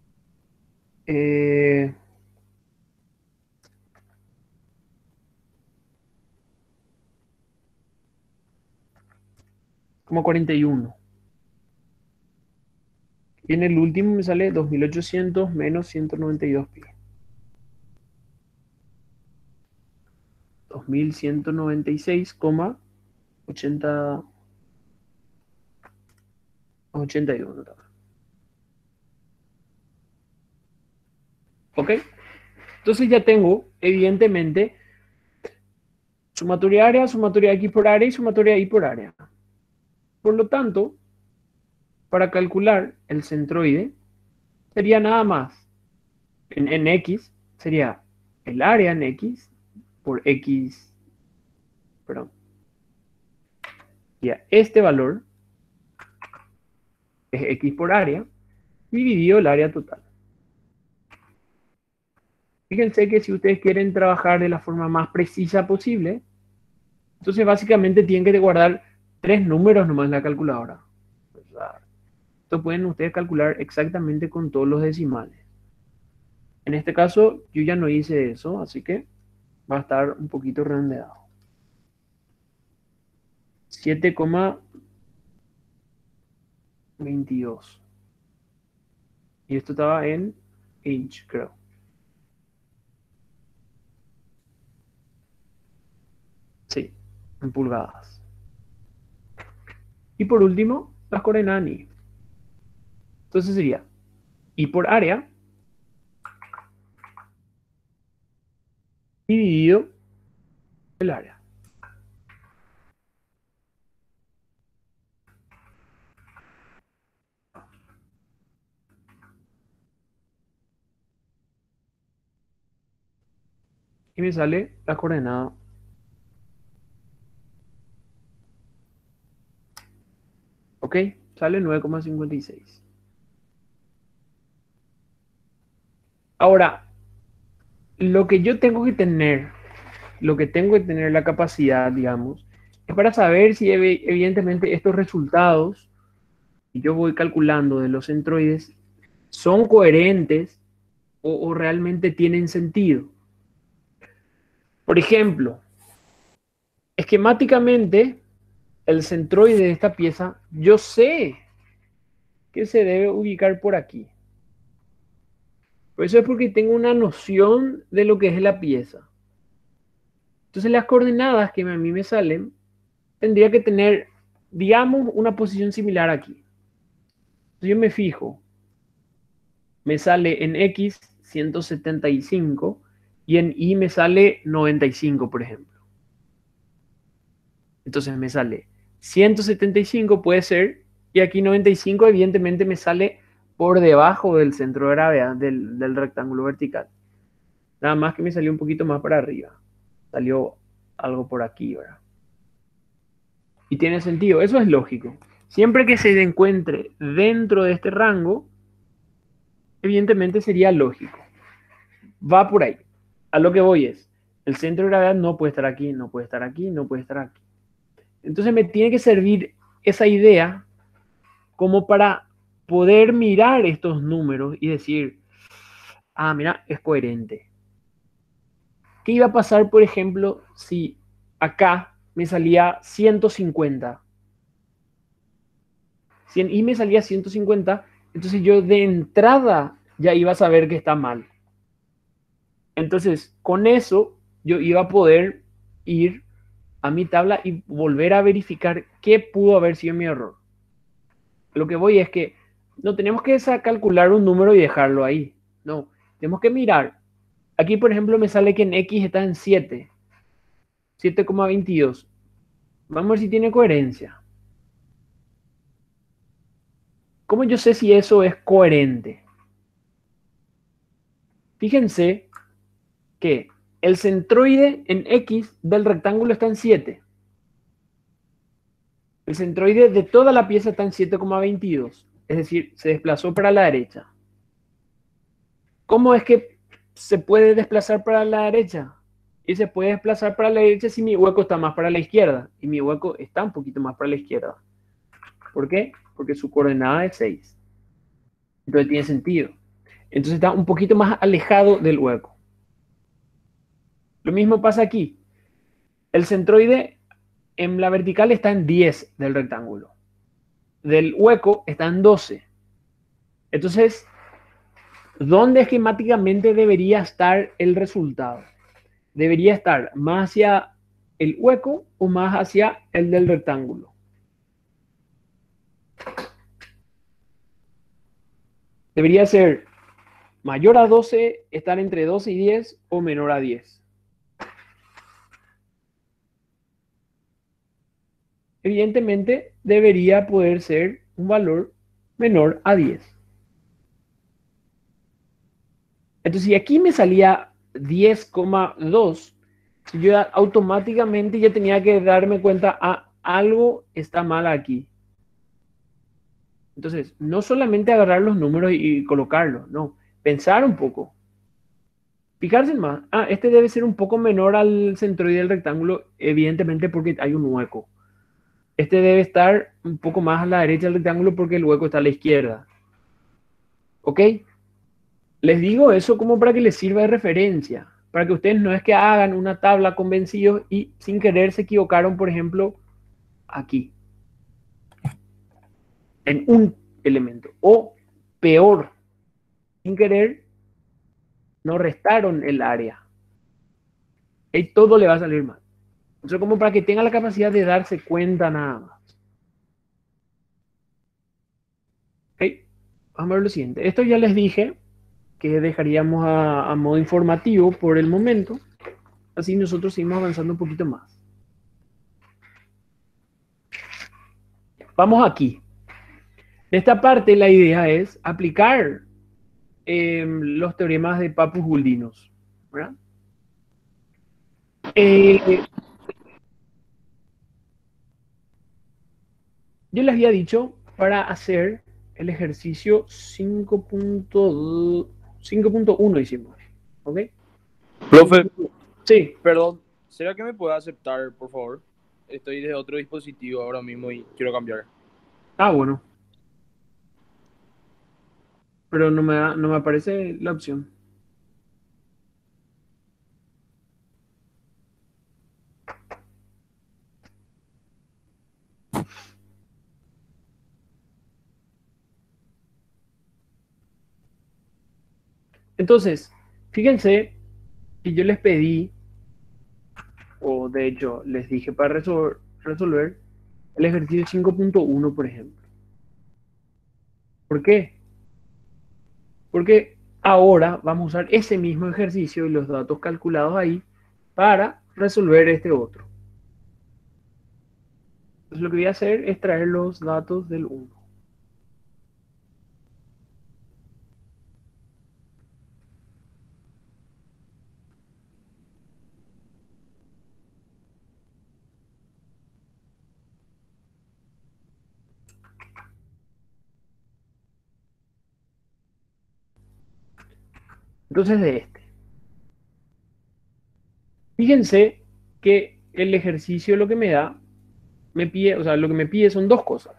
A: eh, como cuarenta y uno. Y en el último me sale dos mil ochocientos menos ciento noventa y dos pi. dos mil ciento noventa y seis coma ochenta, ochenta y uno también. ¿Ok? Entonces ya tengo, evidentemente, sumatoria área, sumatoria X por área y sumatoria Y por área. Por lo tanto, para calcular el centroide, sería nada más. En, en X sería el área en X por X, perdón, ya este valor es X por área, dividido el área total. Fíjense que si ustedes quieren trabajar de la forma más precisa posible, entonces básicamente tienen que guardar tres números nomás en la calculadora. O sea, esto pueden ustedes calcular exactamente con todos los decimales. En este caso yo ya no hice eso, así que va a estar un poquito redondeado. siete coma veintidós. Y esto estaba en inch, creo. Sí, en pulgadas. Y por último, las coordenadas ni. Entonces sería I por área dividido el área. Y me sale la coordenada. ¿Ok? Sale nueve coma cincuenta y seis. Ahora, lo que yo tengo que tener, lo que tengo que tener la capacidad, digamos, es para saber si evidentemente estos resultados que yo voy calculando de los centroides son coherentes o, o realmente tienen sentido. Por ejemplo, esquemáticamente, el centroide de esta pieza, yo sé que se debe ubicar por aquí. Por eso es porque tengo una noción de lo que es la pieza. Entonces las coordenadas que a mí me salen, tendría que tener, digamos, una posición similar aquí. Entonces yo me fijo, me sale en X ciento setenta y cinco y en Y me sale noventa y cinco, por ejemplo. Entonces me sale ciento setenta y cinco puede ser, y aquí noventa y cinco evidentemente me sale por debajo del centro de gravedad del, del rectángulo vertical. Nada más que me salió un poquito más para arriba. Salió algo por aquí, ¿verdad? Y tiene sentido, eso es lógico. Siempre que se encuentre dentro de este rango, evidentemente sería lógico. Va por ahí. A lo que voy es, el centro de gravedad no puede estar aquí, no puede estar aquí, no puede estar aquí. Entonces me tiene que servir esa idea como para poder mirar estos números y decir, ah, mira, es coherente. ¿Qué iba a pasar, por ejemplo, si acá me salía ciento cincuenta? Si en Y me salía ciento cincuenta, entonces yo de entrada ya iba a saber que está mal. Entonces, con eso yo iba a poder ir a mi tabla y volver a verificar qué pudo haber sido mi error. Lo que voy es que no tenemos que calcular un número y dejarlo ahí. No, tenemos que mirar. Aquí, por ejemplo, me sale que en X está en siete. siete coma veintidós. Vamos a ver si tiene coherencia. ¿Cómo yo sé si eso es coherente? Fíjense que el centroide en X del rectángulo está en siete. El centroide de toda la pieza está en siete coma veintidós. Es decir, se desplazó para la derecha. ¿Cómo es que se puede desplazar para la derecha? Y se puede desplazar para la derecha si mi hueco está más para la izquierda. Y mi hueco está un poquito más para la izquierda. ¿Por qué? Porque su coordenada es seis. Entonces tiene sentido. Entonces está un poquito más alejado del hueco. Lo mismo pasa aquí. El centroide en la vertical está en diez del rectángulo. Del hueco está en doce. Entonces, ¿dónde esquemáticamente debería estar el resultado? Debería estar más hacia el hueco o más hacia el del rectángulo. Debería ser mayor a doce, estar entre doce y diez o menor a diez. Evidentemente debería poder ser un valor menor a diez. Entonces, si aquí me salía diez coma dos, yo automáticamente ya tenía que darme cuenta, ah, algo está mal aquí. Entonces, no solamente agarrar los números y, y colocarlos, no, pensar un poco. Fijarse en más. Ah, este debe ser un poco menor al centroide del rectángulo, evidentemente porque hay un hueco. Este debe estar un poco más a la derecha del rectángulo porque el hueco está a la izquierda. ¿Ok? Les digo eso como para que les sirva de referencia. Para que ustedes no es que hagan una tabla convencidos y sin querer se equivocaron, por ejemplo, aquí. En un elemento. O peor, sin querer, no restaron el área. Y todo le va a salir mal. Entonces, como para que tenga la capacidad de darse cuenta nada más. ¿Ok? Vamos a ver lo siguiente. Esto ya les dije que dejaríamos a, a modo informativo por el momento. Así nosotros seguimos avanzando un poquito más. Vamos aquí. En esta parte la idea es aplicar eh, los teoremas de Papus-Guldinos. ¿Verdad? Eh, yo les había dicho para hacer el ejercicio cinco punto uno hicimos. ¿Ok?
C: Profe,
A: Sí.
C: perdón, ¿será que me puede aceptar, por favor? Estoy de otro dispositivo ahora mismo y quiero cambiar.
A: Ah, bueno. Pero no me, da- no me aparece la opción. Entonces, fíjense que yo les pedí, o de hecho les dije para resol- resolver el ejercicio cinco punto uno, por ejemplo. ¿Por qué? Porque ahora vamos a usar ese mismo ejercicio y los datos calculados ahí para resolver este otro. Entonces lo que voy a hacer es traer los datos del uno. Entonces de este. Fíjense que el ejercicio lo que me da, me pide, o sea, lo que me pide son dos cosas.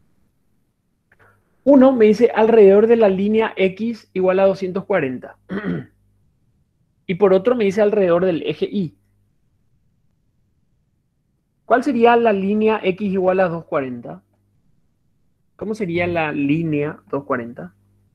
A: Uno me dice alrededor de la línea X igual a doscientos cuarenta. Y por otro me dice alrededor del eje Y. ¿Cuál sería la línea X igual a doscientos cuarenta? ¿Cómo sería la línea doscientos cuarenta?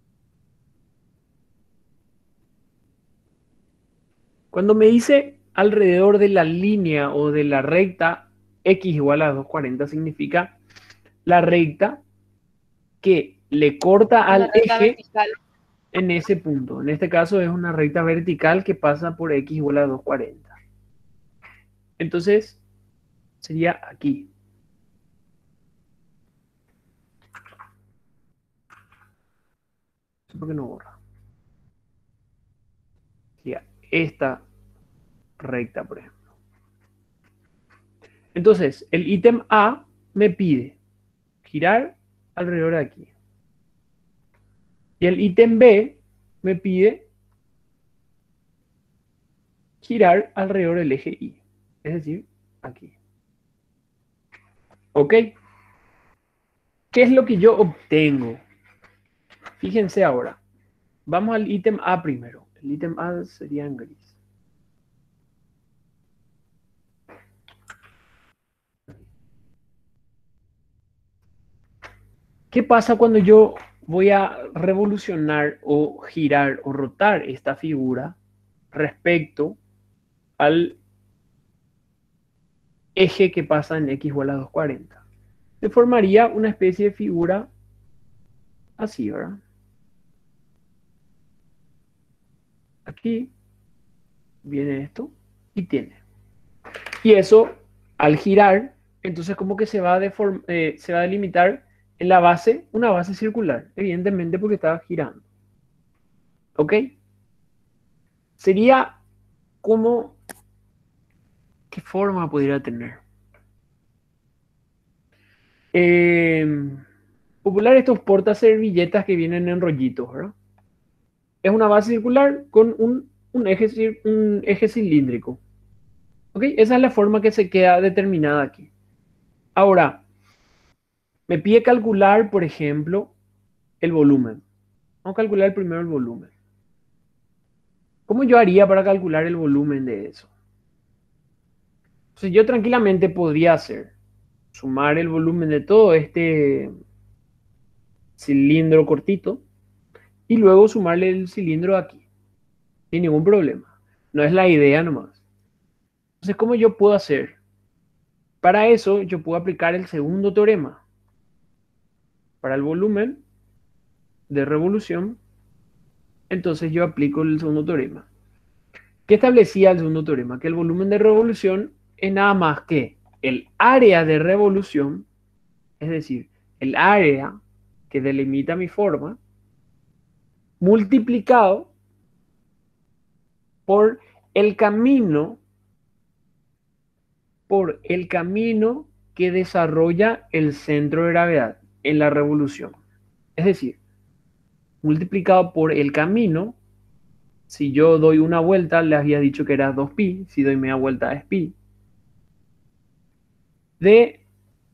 A: Cuando me dice alrededor de la línea o de la recta X igual a doscientos cuarenta, significa la recta que le corta
B: La
A: al
B: recta
A: eje
B: vertical.
A: en ese punto. En este caso es una recta vertical que pasa por X igual a doscientos cuarenta. Entonces sería aquí. ¿Por qué no borra? Sería esta recta, por ejemplo. Entonces, el ítem A me pide girar alrededor de aquí. Y el ítem B me pide girar alrededor del eje Y. Es decir, aquí. ¿Ok? ¿Qué es lo que yo obtengo? Fíjense ahora. Vamos al ítem A primero. El ítem A sería en gris. ¿Qué pasa cuando yo voy a revolucionar o girar o rotar esta figura respecto al eje que pasa en X igual a doscientos cuarenta? Se formaría una especie de figura así, ¿verdad? Aquí viene esto y tiene. Y eso, al girar, entonces como que se va, a deform eh, se va a delimitar en la base, una base circular, evidentemente porque estaba girando. ¿Ok? Sería como, ¿qué forma podría tener? Eh, popular estos portaservilletas que vienen en rollitos, ¿verdad? Es una base circular con un, un eje, cir- un eje cilíndrico. ¿Ok? Esa es la forma que se queda determinada aquí. Ahora, me pide calcular, por ejemplo, el volumen. Vamos a calcular primero el volumen. ¿Cómo yo haría para calcular el volumen de eso? Entonces yo tranquilamente podría hacer, sumar el volumen de todo este cilindro cortito y luego sumarle el cilindro aquí, sin ningún problema. No es la idea nomás. Entonces, ¿cómo yo puedo hacer? Para eso yo puedo aplicar el segundo teorema. Para el volumen de revolución, entonces yo aplico el segundo teorema. ¿Qué establecía el segundo teorema? Que el volumen de revolución es nada más que el área de revolución, es decir, el área que delimita mi forma, multiplicado por el camino, por el camino que desarrolla el centro de gravedad en la revolución. Es decir, multiplicado por el camino. Si yo doy una vuelta, le había dicho que era dos pi. Si doy media vuelta es pi. De,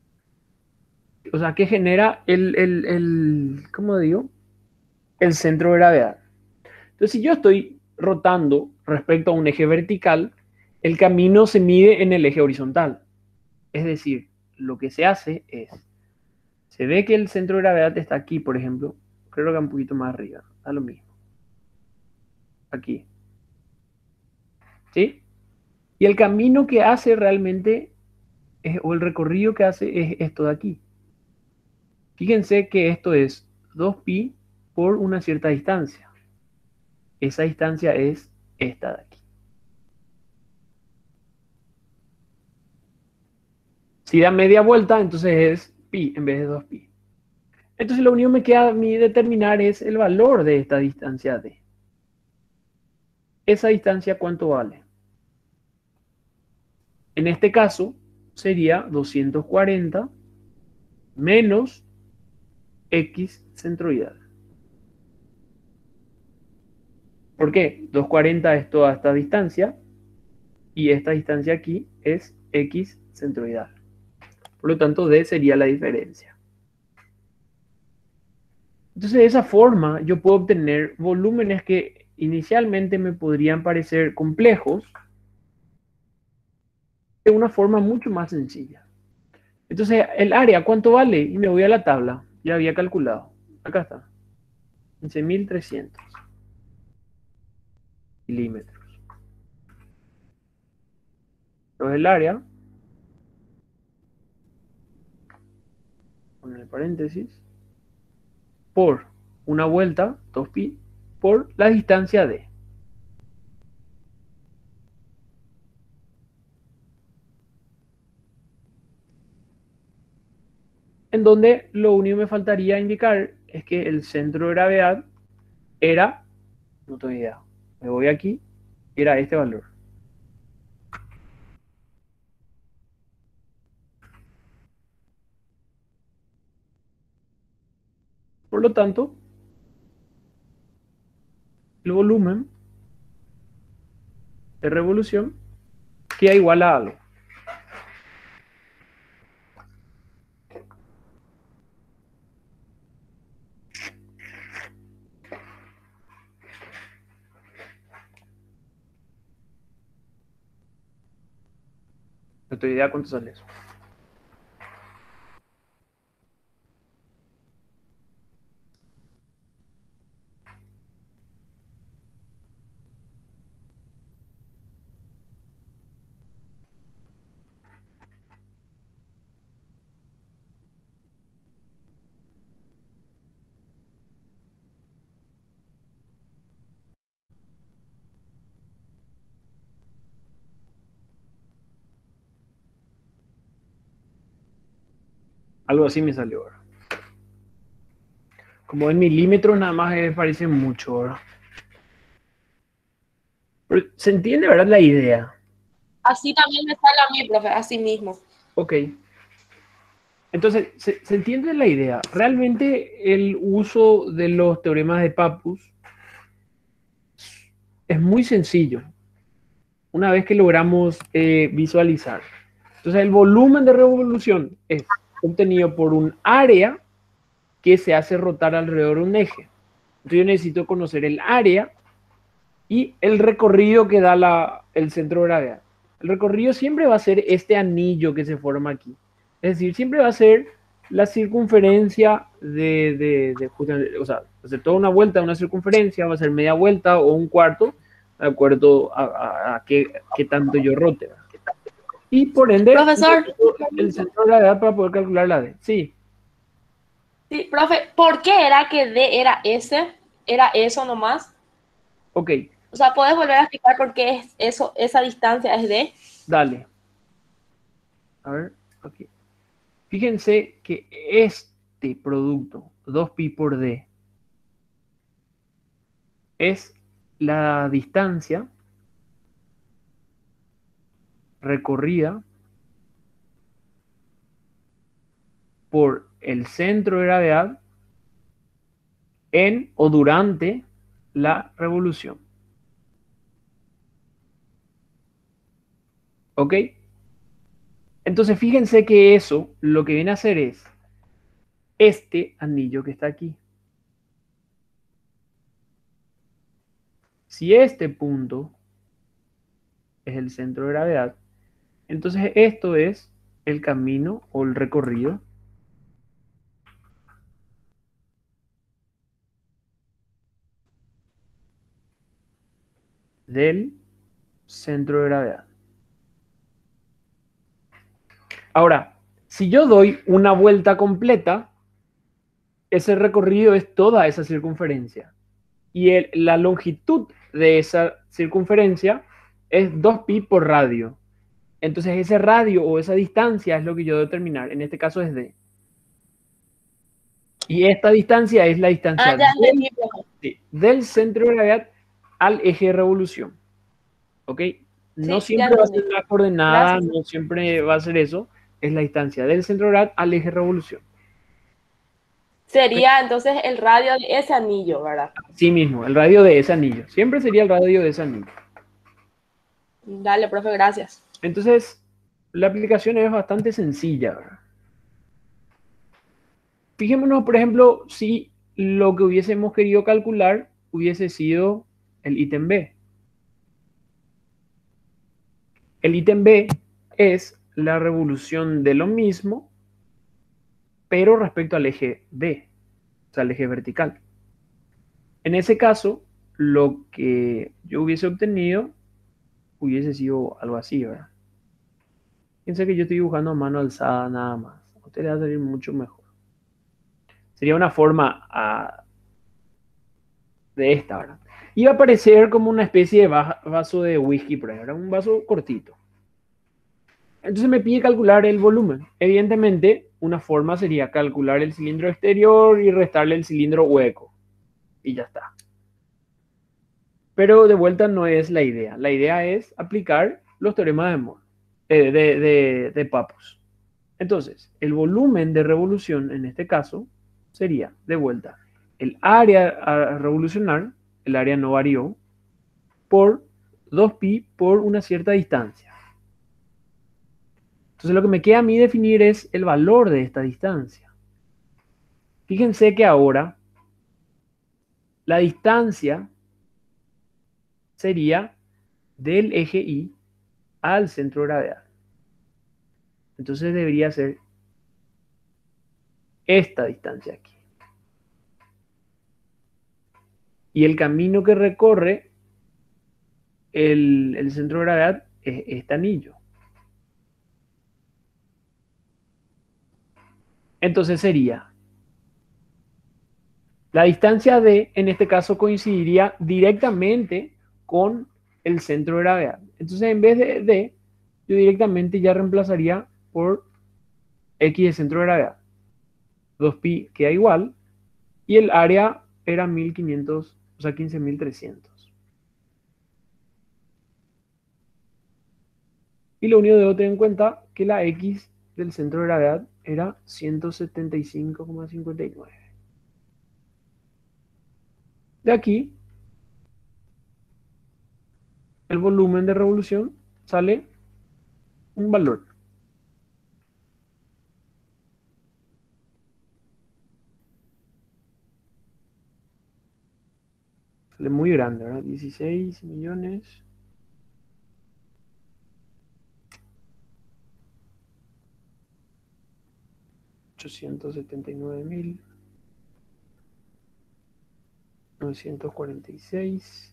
A: o sea, que genera el, el, el, ¿cómo digo? El centro de gravedad. Entonces, si yo estoy rotando respecto a un eje vertical, el camino se mide en el eje horizontal. Es decir, lo que se hace es, se ve que el centro de gravedad está aquí, por ejemplo, creo que un poquito más arriba, da lo mismo. Aquí. ¿Sí? Y el camino que hace realmente, es, o el recorrido que hace es esto de aquí. Fíjense que esto es dos pi por una cierta distancia. Esa distancia es esta de aquí. Si da media vuelta, entonces es pi en vez de dos pi. Entonces lo único que me queda a mí determinar es el valor de esta distancia d. ¿Esa distancia cuánto vale? En este caso sería doscientos cuarenta menos x centroidal. ¿Por qué? doscientos cuarenta es toda esta distancia y esta distancia aquí es x centroidal. Por lo tanto, d sería la diferencia. Entonces, de esa forma, yo puedo obtener volúmenes que inicialmente me podrían parecer complejos de una forma mucho más sencilla. Entonces, el área, ¿cuánto vale? Y me voy a la tabla. Ya había calculado. Acá está. quince mil trescientos milímetros. Entonces, el área, con el paréntesis, por una vuelta, dos pi, por la distancia d. En donde lo único que me faltaría indicar es que el centro de gravedad era, no tengo idea, me voy aquí, era este valor. Por lo tanto, el volumen de revolución queda igual a algo. No tengo idea cuánto sale eso. Algo así me salió ahora. Como en milímetros nada más me parece mucho ahora. Pero se entiende, ¿verdad? La idea.
B: Así también me sale a mí, profe, así mismo.
A: Ok. Entonces, ¿se, se entiende la idea? Realmente el uso de los teoremas de Pappus es muy sencillo una vez que logramos eh, visualizar. Entonces, el volumen de revolución es obtenido por un área que se hace rotar alrededor de un eje. Entonces, yo necesito conocer el área y el recorrido que da la, el centro de gravedad. El recorrido siempre va a ser este anillo que se forma aquí. Es decir, siempre va a ser la circunferencia de, de, de o sea, hacer toda una vuelta, una circunferencia, va a ser media vuelta o un cuarto, de acuerdo a, a, a qué, qué tanto yo rote. Y por ende,
B: Profesor,
A: el centro de gravedad para poder calcular la D. Sí.
B: sí, profe, ¿por qué era que D era S? ¿Era eso nomás?
A: Ok,
B: O sea, ¿puedes volver a explicar por qué es eso, esa distancia es D?
A: dale. A ver, ok. Fíjense que este producto, dos pi por D, es la distancia recorrida por el centro de gravedad en o durante la revolución. ¿Ok? Entonces fíjense que eso lo que viene a hacer es este anillo que está aquí. Si este punto es el centro de gravedad, entonces esto es el camino o el recorrido del centro de gravedad. Ahora, si yo doy una vuelta completa, ese recorrido es toda esa circunferencia. Y el, la longitud de esa circunferencia es dos pi por radio. Entonces ese radio o esa distancia es lo que yo debo determinar. En este caso es D. Y esta distancia es la distancia
B: Ah, ya
A: del,
B: entendí, profe.
A: sí, del centro de gravedad al eje de revolución. ¿Ok? No
B: Sí, ya
A: siempre va a ser
B: entendí.
A: la coordenada,
B: Gracias.
A: no siempre va a ser eso. Es la distancia del centro de gravedad al eje de revolución.
B: Sería entonces el radio de ese anillo, ¿verdad?
A: Sí mismo, el radio de ese anillo. Siempre sería el radio de ese anillo.
B: Dale, profe, gracias.
A: Entonces, la aplicación es bastante sencilla, ¿verdad? Fijémonos, por ejemplo, si lo que hubiésemos querido calcular hubiese sido el ítem B. El ítem B es la revolución de lo mismo, pero respecto al eje D, o sea, al eje vertical. En ese caso, lo que yo hubiese obtenido hubiese sido algo así, ¿verdad? Piensa que yo estoy dibujando a mano alzada nada más. A usted le va a salir mucho mejor. Sería una forma uh, de esta, ¿verdad? Iba a parecer como una especie de vaso de whisky, por ejemplo, un vaso cortito. Entonces me pide calcular el volumen. Evidentemente, una forma sería calcular el cilindro exterior y restarle el cilindro hueco. Y ya está. Pero de vuelta no es la idea. La idea es aplicar los teoremas de Moore, eh, de, de, de Pappus. Entonces, el volumen de revolución en este caso sería, de vuelta, el área a revolucionar, el área no varió, por dos pi por una cierta distancia. Entonces lo que me queda a mí definir es el valor de esta distancia. Fíjense que ahora la distancia sería del eje Y al centro de gravedad. Entonces debería ser esta distancia aquí. Y el camino que recorre el, el centro de gravedad es este anillo. Entonces sería, la distancia D en este caso coincidiría directamente con el centro de gravedad. Entonces en vez de D, yo directamente ya reemplazaría por X de centro de gravedad. dos pi queda igual. Y el área era mil quinientos, o sea, quince mil trescientos. Y lo único que debo tener en cuenta que la X del centro de gravedad era ciento setenta y cinco coma cincuenta y nueve. De aquí, el volumen de revolución sale un valor. Sale muy grande, ¿verdad? dieciséis millones. ochocientos setenta y nueve mil novecientos cuarenta y seis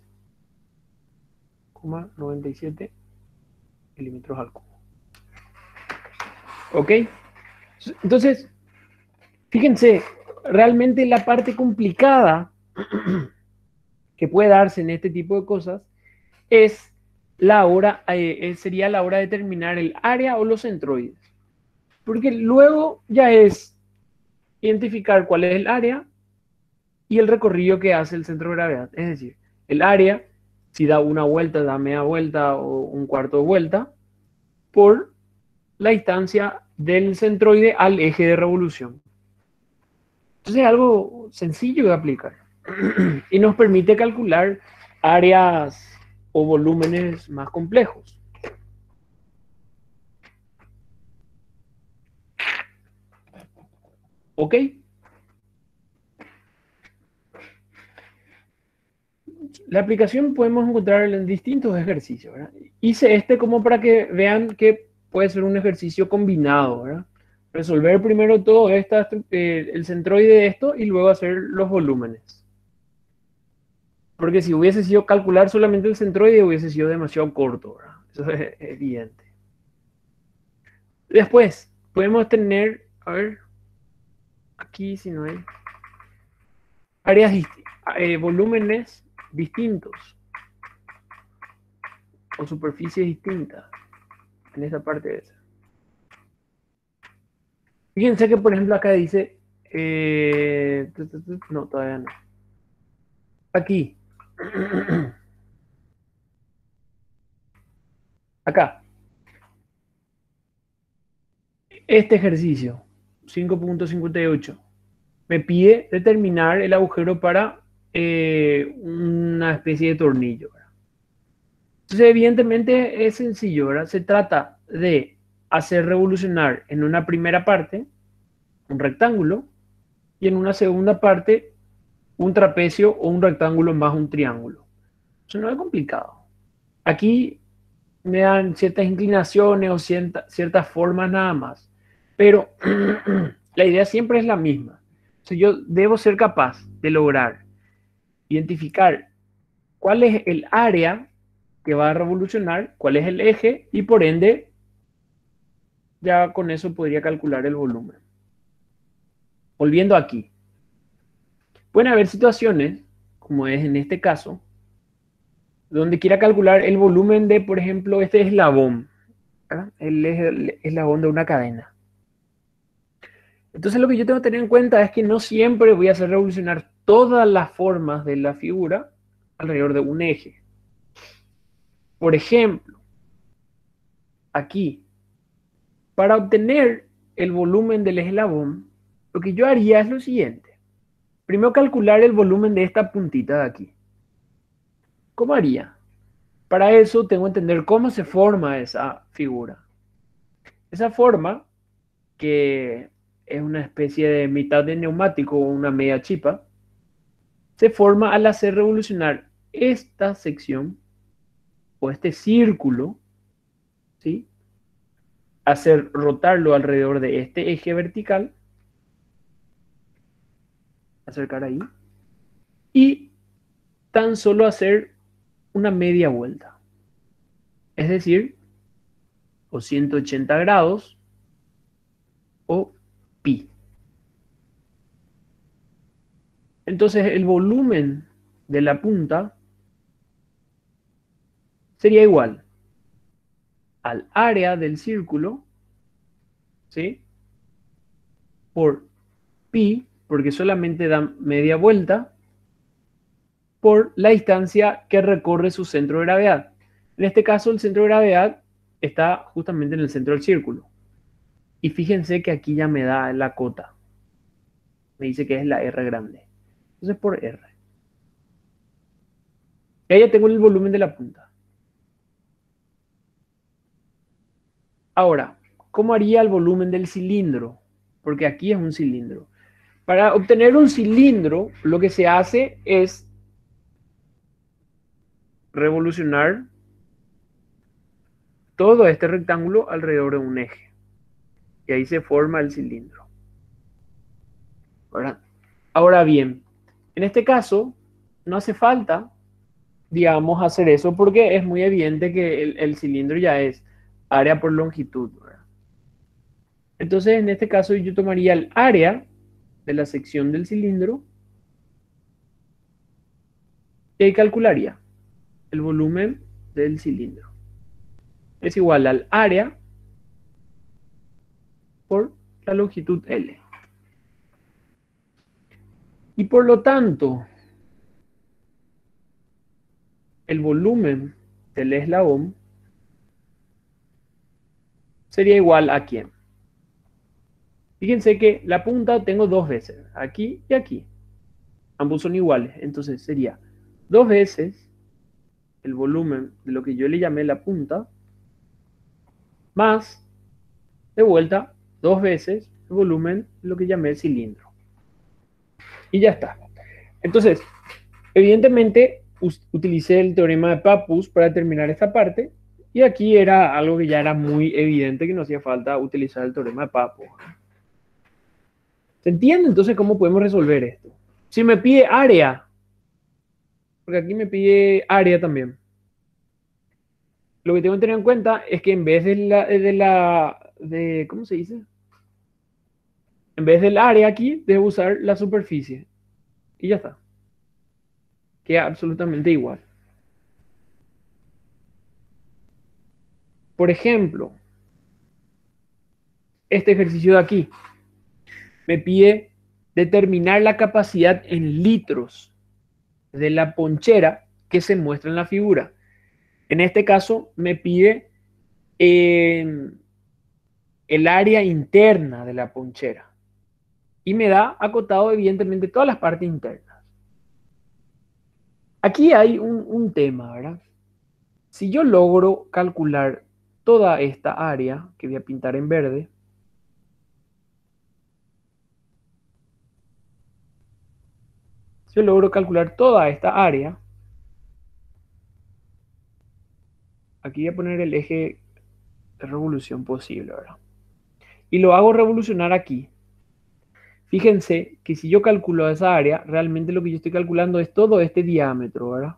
A: coma noventa y siete milímetros al cubo. ¿Ok? Entonces, fíjense, realmente la parte complicada que puede darse en este tipo de cosas es la hora, eh, sería la hora de determinar el área o los centroides. Porque luego ya es identificar cuál es el área y el recorrido que hace el centro de gravedad. Es decir, el área, si da una vuelta, da media vuelta o un cuarto de vuelta, por la distancia del centroide al eje de revolución. Entonces es algo sencillo de aplicar y nos permite calcular áreas o volúmenes más complejos. ¿Ok? La aplicación podemos encontrar en distintos ejercicios, ¿verdad? Hice este como para que vean que puede ser un ejercicio combinado, ¿verdad? Resolver primero todo esta, eh, el centroide de esto y luego hacer los volúmenes. Porque si hubiese sido calcular solamente el centroide hubiese sido demasiado corto, ¿verdad? Eso es evidente. Después, podemos tener, a ver, aquí si no hay, áreas, eh, volúmenes distintos o superficies distintas en esa parte de esa. Fíjense que por ejemplo acá dice, eh, no, todavía no. Aquí. Acá. Este ejercicio, cinco punto cincuenta y ocho, me pide determinar el agujero para eh, una especie de tornillo, ¿verdad? Entonces, evidentemente es sencillo, ¿verdad? Se trata de hacer revolucionar en una primera parte un rectángulo y en una segunda parte un trapecio o un rectángulo más un triángulo. Eso no es complicado. Aquí me dan ciertas inclinaciones o cierta, ciertas formas nada más. Pero la idea siempre es la misma. O sea, yo debo ser capaz de lograr identificar cuál es el área que va a revolucionar, cuál es el eje y por ende ya con eso podría calcular el volumen. Volviendo aquí. Pueden haber situaciones, como es en este caso, donde quiera calcular el volumen de, por ejemplo, este eslabón. ¿Verdad? El, el eslabón de una cadena. Entonces lo que yo tengo que tener en cuenta es que no siempre voy a hacer revolucionar todas las formas de la figura alrededor de un eje. Por ejemplo, aquí, para obtener el volumen del eslabón, lo que yo haría es lo siguiente. Primero calcular el volumen de esta puntita de aquí. ¿Cómo haría? Para eso tengo que entender cómo se forma esa figura. Esa forma, que es una especie de mitad de neumático o una media chipa, se forma al hacer revolucionar esta sección o este círculo, ¿sí? Hacer rotarlo alrededor de este eje vertical, acercar ahí, y tan solo hacer una media vuelta. Es decir, o ciento ochenta grados o pi. Entonces el volumen de la punta sería igual al área del círculo, ¿sí? Por pi, porque solamente da media vuelta, por la distancia que recorre su centro de gravedad. En este caso, el centro de gravedad está justamente en el centro del círculo. Y fíjense que aquí ya me da la cota. Me dice que es la R grande. Entonces por R. Y ahí ya tengo el volumen de la punta. Ahora, ¿cómo haría el volumen del cilindro? Porque aquí es un cilindro. Para obtener un cilindro, lo que se hace es revolucionar todo este rectángulo alrededor de un eje. Y ahí se forma el cilindro. ¿Verdad? Ahora bien, en este caso, no hace falta, digamos, hacer eso porque es muy evidente que el, el cilindro ya es área por longitud, ¿verdad? Entonces, en este caso, yo tomaría el área de la sección del cilindro y ahí calcularía el volumen del cilindro. Es igual al área por la longitud L. Y por lo tanto, el volumen del eslabón sería igual a ¿quién? Fíjense que la punta tengo dos veces, aquí y aquí. Ambos son iguales, entonces sería dos veces el volumen de lo que yo le llamé la punta, más, de vuelta, dos veces el volumen de lo que llamé el cilindro. Y ya está. Entonces, evidentemente, utilicé el teorema de Pappus para terminar esta parte, y aquí era algo que ya era muy evidente que no hacía falta utilizar el teorema de Pappus. ¿Se entiende entonces cómo podemos resolver esto? Si me pide área, porque aquí me pide área también, lo que tengo que tener en cuenta es que en vez de la, de la de, ¿cómo se dice? En vez del área aquí, debo usar la superficie. Y ya está. Queda absolutamente igual. Por ejemplo, este ejercicio de aquí me pide determinar la capacidad en litros de la ponchera que se muestra en la figura. En este caso me pide eh, el área interna de la ponchera y me da acotado evidentemente todas las partes internas. Aquí hay un, un tema, ¿verdad? Si yo logro calcular toda esta área que voy a pintar en verde, si yo logro calcular toda esta área, aquí voy a poner el eje de revolución posible, ¿verdad? Y lo hago revolucionar aquí. Fíjense que si yo calculo esa área, realmente lo que yo estoy calculando es todo este diámetro, ¿verdad?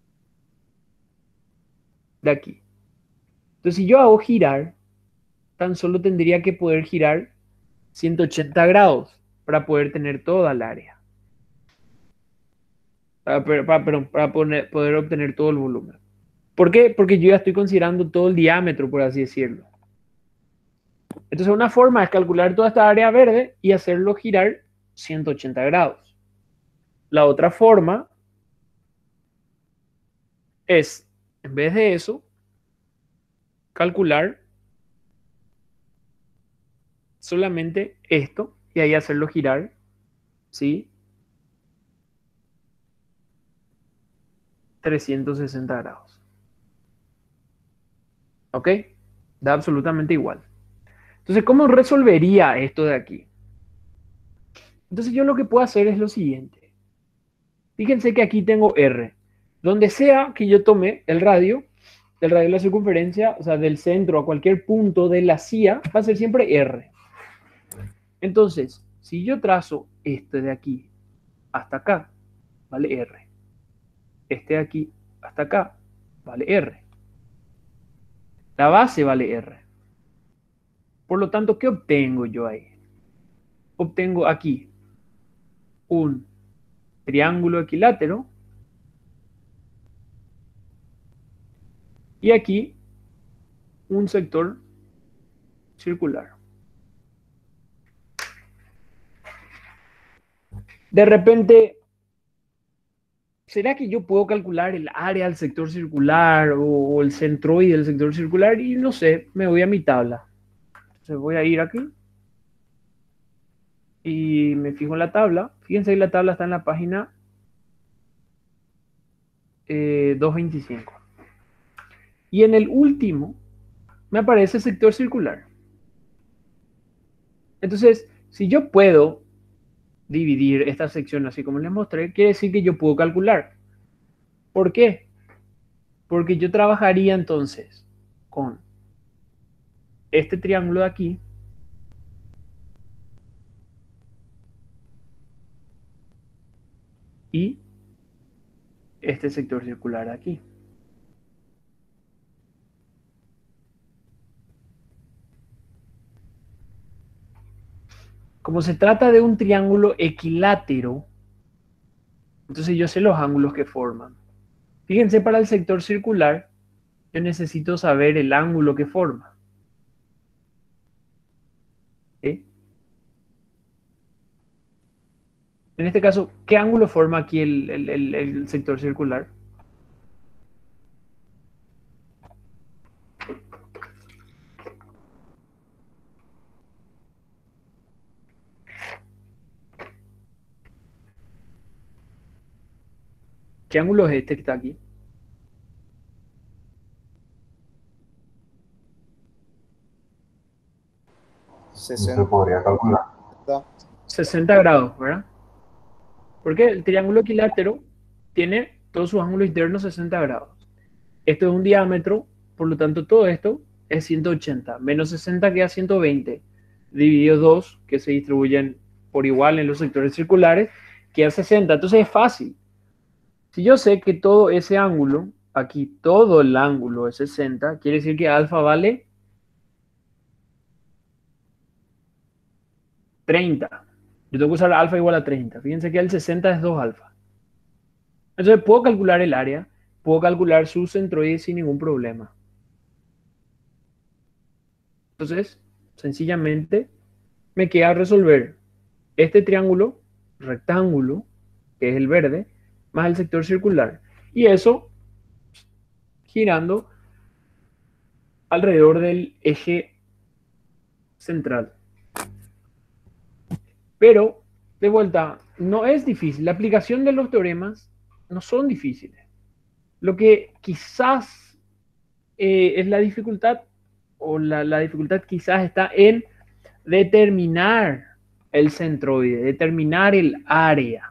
A: De aquí. Entonces, si yo hago girar, tan solo tendría que poder girar ciento ochenta grados para poder tener toda el área. Para, para, perdón, para poner, poder obtener todo el volumen. ¿Por qué? Porque yo ya estoy considerando todo el diámetro, por así decirlo. Entonces, una forma es calcular toda esta área verde y hacerlo girar ciento ochenta grados. La otra forma es, en vez de eso, calcular solamente esto y ahí hacerlo girar, ¿sí? trescientos sesenta grados. ¿Ok? Da absolutamente igual. Entonces, ¿cómo resolvería esto de aquí? Entonces, yo lo que puedo hacer es lo siguiente. Fíjense que aquí tengo R. Donde sea que yo tome el radio, el radio de la circunferencia, o sea, del centro a cualquier punto de la C I A, va a ser siempre R. Entonces, si yo trazo este de aquí hasta acá, vale R. Este de aquí hasta acá, vale R. La base vale R. Por lo tanto, ¿qué obtengo yo ahí? Obtengo aquí un triángulo equilátero y aquí un sector circular. De repente, ¿será que yo puedo calcular el área del sector circular o el centroide del sector circular? Y no sé, me voy a mi tabla. Entonces voy a ir aquí y me fijo en la tabla. Fíjense que la tabla está en la página eh, doscientos veinticinco. Y en el último me aparece sector circular. Entonces, si yo puedo dividir esta sección así como les mostré, quiere decir que yo puedo calcular. ¿Por qué? Porque yo trabajaría entonces con este triángulo de aquí y este sector circular de aquí. Como se trata de un triángulo equilátero, entonces yo sé los ángulos que forman. Fíjense, para el sector circular, yo necesito saber el ángulo que forma. ¿Sí? En este caso, ¿qué ángulo forma aquí el, el, el, el sector circular? ¿Qué ángulo es este que está aquí?
D: Se
C: sesenta.
D: podría calcular.
A: sesenta grados, ¿verdad? Porque el triángulo equilátero tiene todos sus ángulos internos sesenta grados. Esto es un diámetro, por lo tanto todo esto es ciento ochenta. Menos sesenta queda ciento veinte. Dividido dos, que se distribuyen por igual en los sectores circulares, queda sesenta. Entonces es fácil. Si yo sé que todo ese ángulo, aquí todo el ángulo es sesenta, quiere decir que alfa vale treinta. Yo tengo que usar alfa igual a treinta. Fíjense que el sesenta es dos alfa. Entonces puedo calcular el área, puedo calcular su centroide sin ningún problema. Entonces, sencillamente, me queda resolver este triángulo rectángulo, que es el verde, más el sector circular. Y eso girando alrededor del eje central. Pero, de vuelta, no es difícil. La aplicación de los teoremas no son difíciles. Lo que quizás eh, es la dificultad, o la, la dificultad quizás está en determinar el centroide, determinar el área.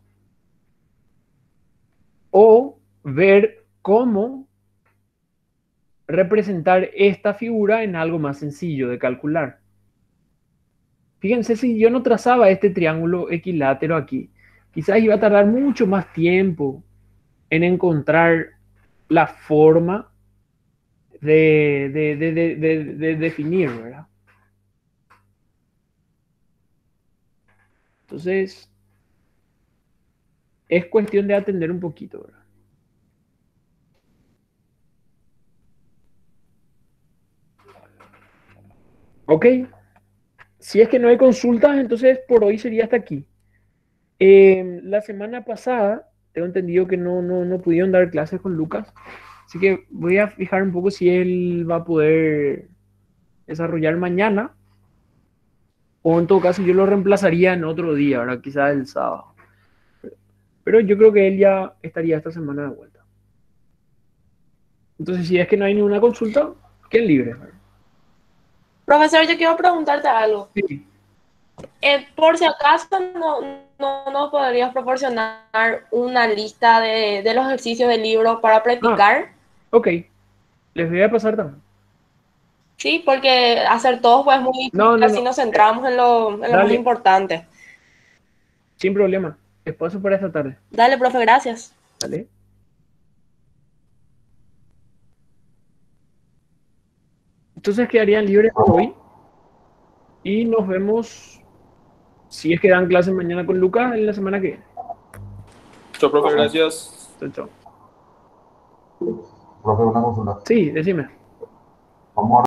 A: O ver cómo representar esta figura en algo más sencillo de calcular. Fíjense, si yo no trazaba este triángulo equilátero aquí, quizás iba a tardar mucho más tiempo en encontrar la forma de, de, de, de, de, de definir, ¿verdad? Entonces, es cuestión de atender un poquito, ¿verdad? Ok. Si es que no hay consultas, entonces por hoy sería hasta aquí. Eh, la semana pasada, tengo entendido que no, no, no pudieron dar clases con Lucas, así que voy a fijar un poco si él va a poder desarrollar mañana, o en todo caso yo lo reemplazaría en otro día, ¿verdad? Quizás el sábado. Pero yo creo que él ya estaría esta semana de vuelta. Entonces, si es que no hay ninguna consulta, queden libres, ¿verdad?
B: Profesor, yo quiero preguntarte algo.
A: Sí.
B: Eh, por si acaso, no, no nos podrías proporcionar una lista de, de los ejercicios del libro para practicar.
A: Ah, ok, les voy a pasar también.
B: Sí, porque hacer todo pues muy difícil,
A: No, no,
B: así
A: no.
B: nos centramos en lo, en lo más
A: Dale.
B: importante.
A: Sin problema. Les paso para esta tarde.
B: Dale, profe, gracias.
A: ¿Vale? Entonces quedarían libres por hoy. Y nos vemos, si es que dan clases mañana con Lucas, en la semana que viene.
C: Chao, profe, gracias.
A: Chao, chao.
D: Profe, una consulta.
A: Sí, decime.
D: Vamos a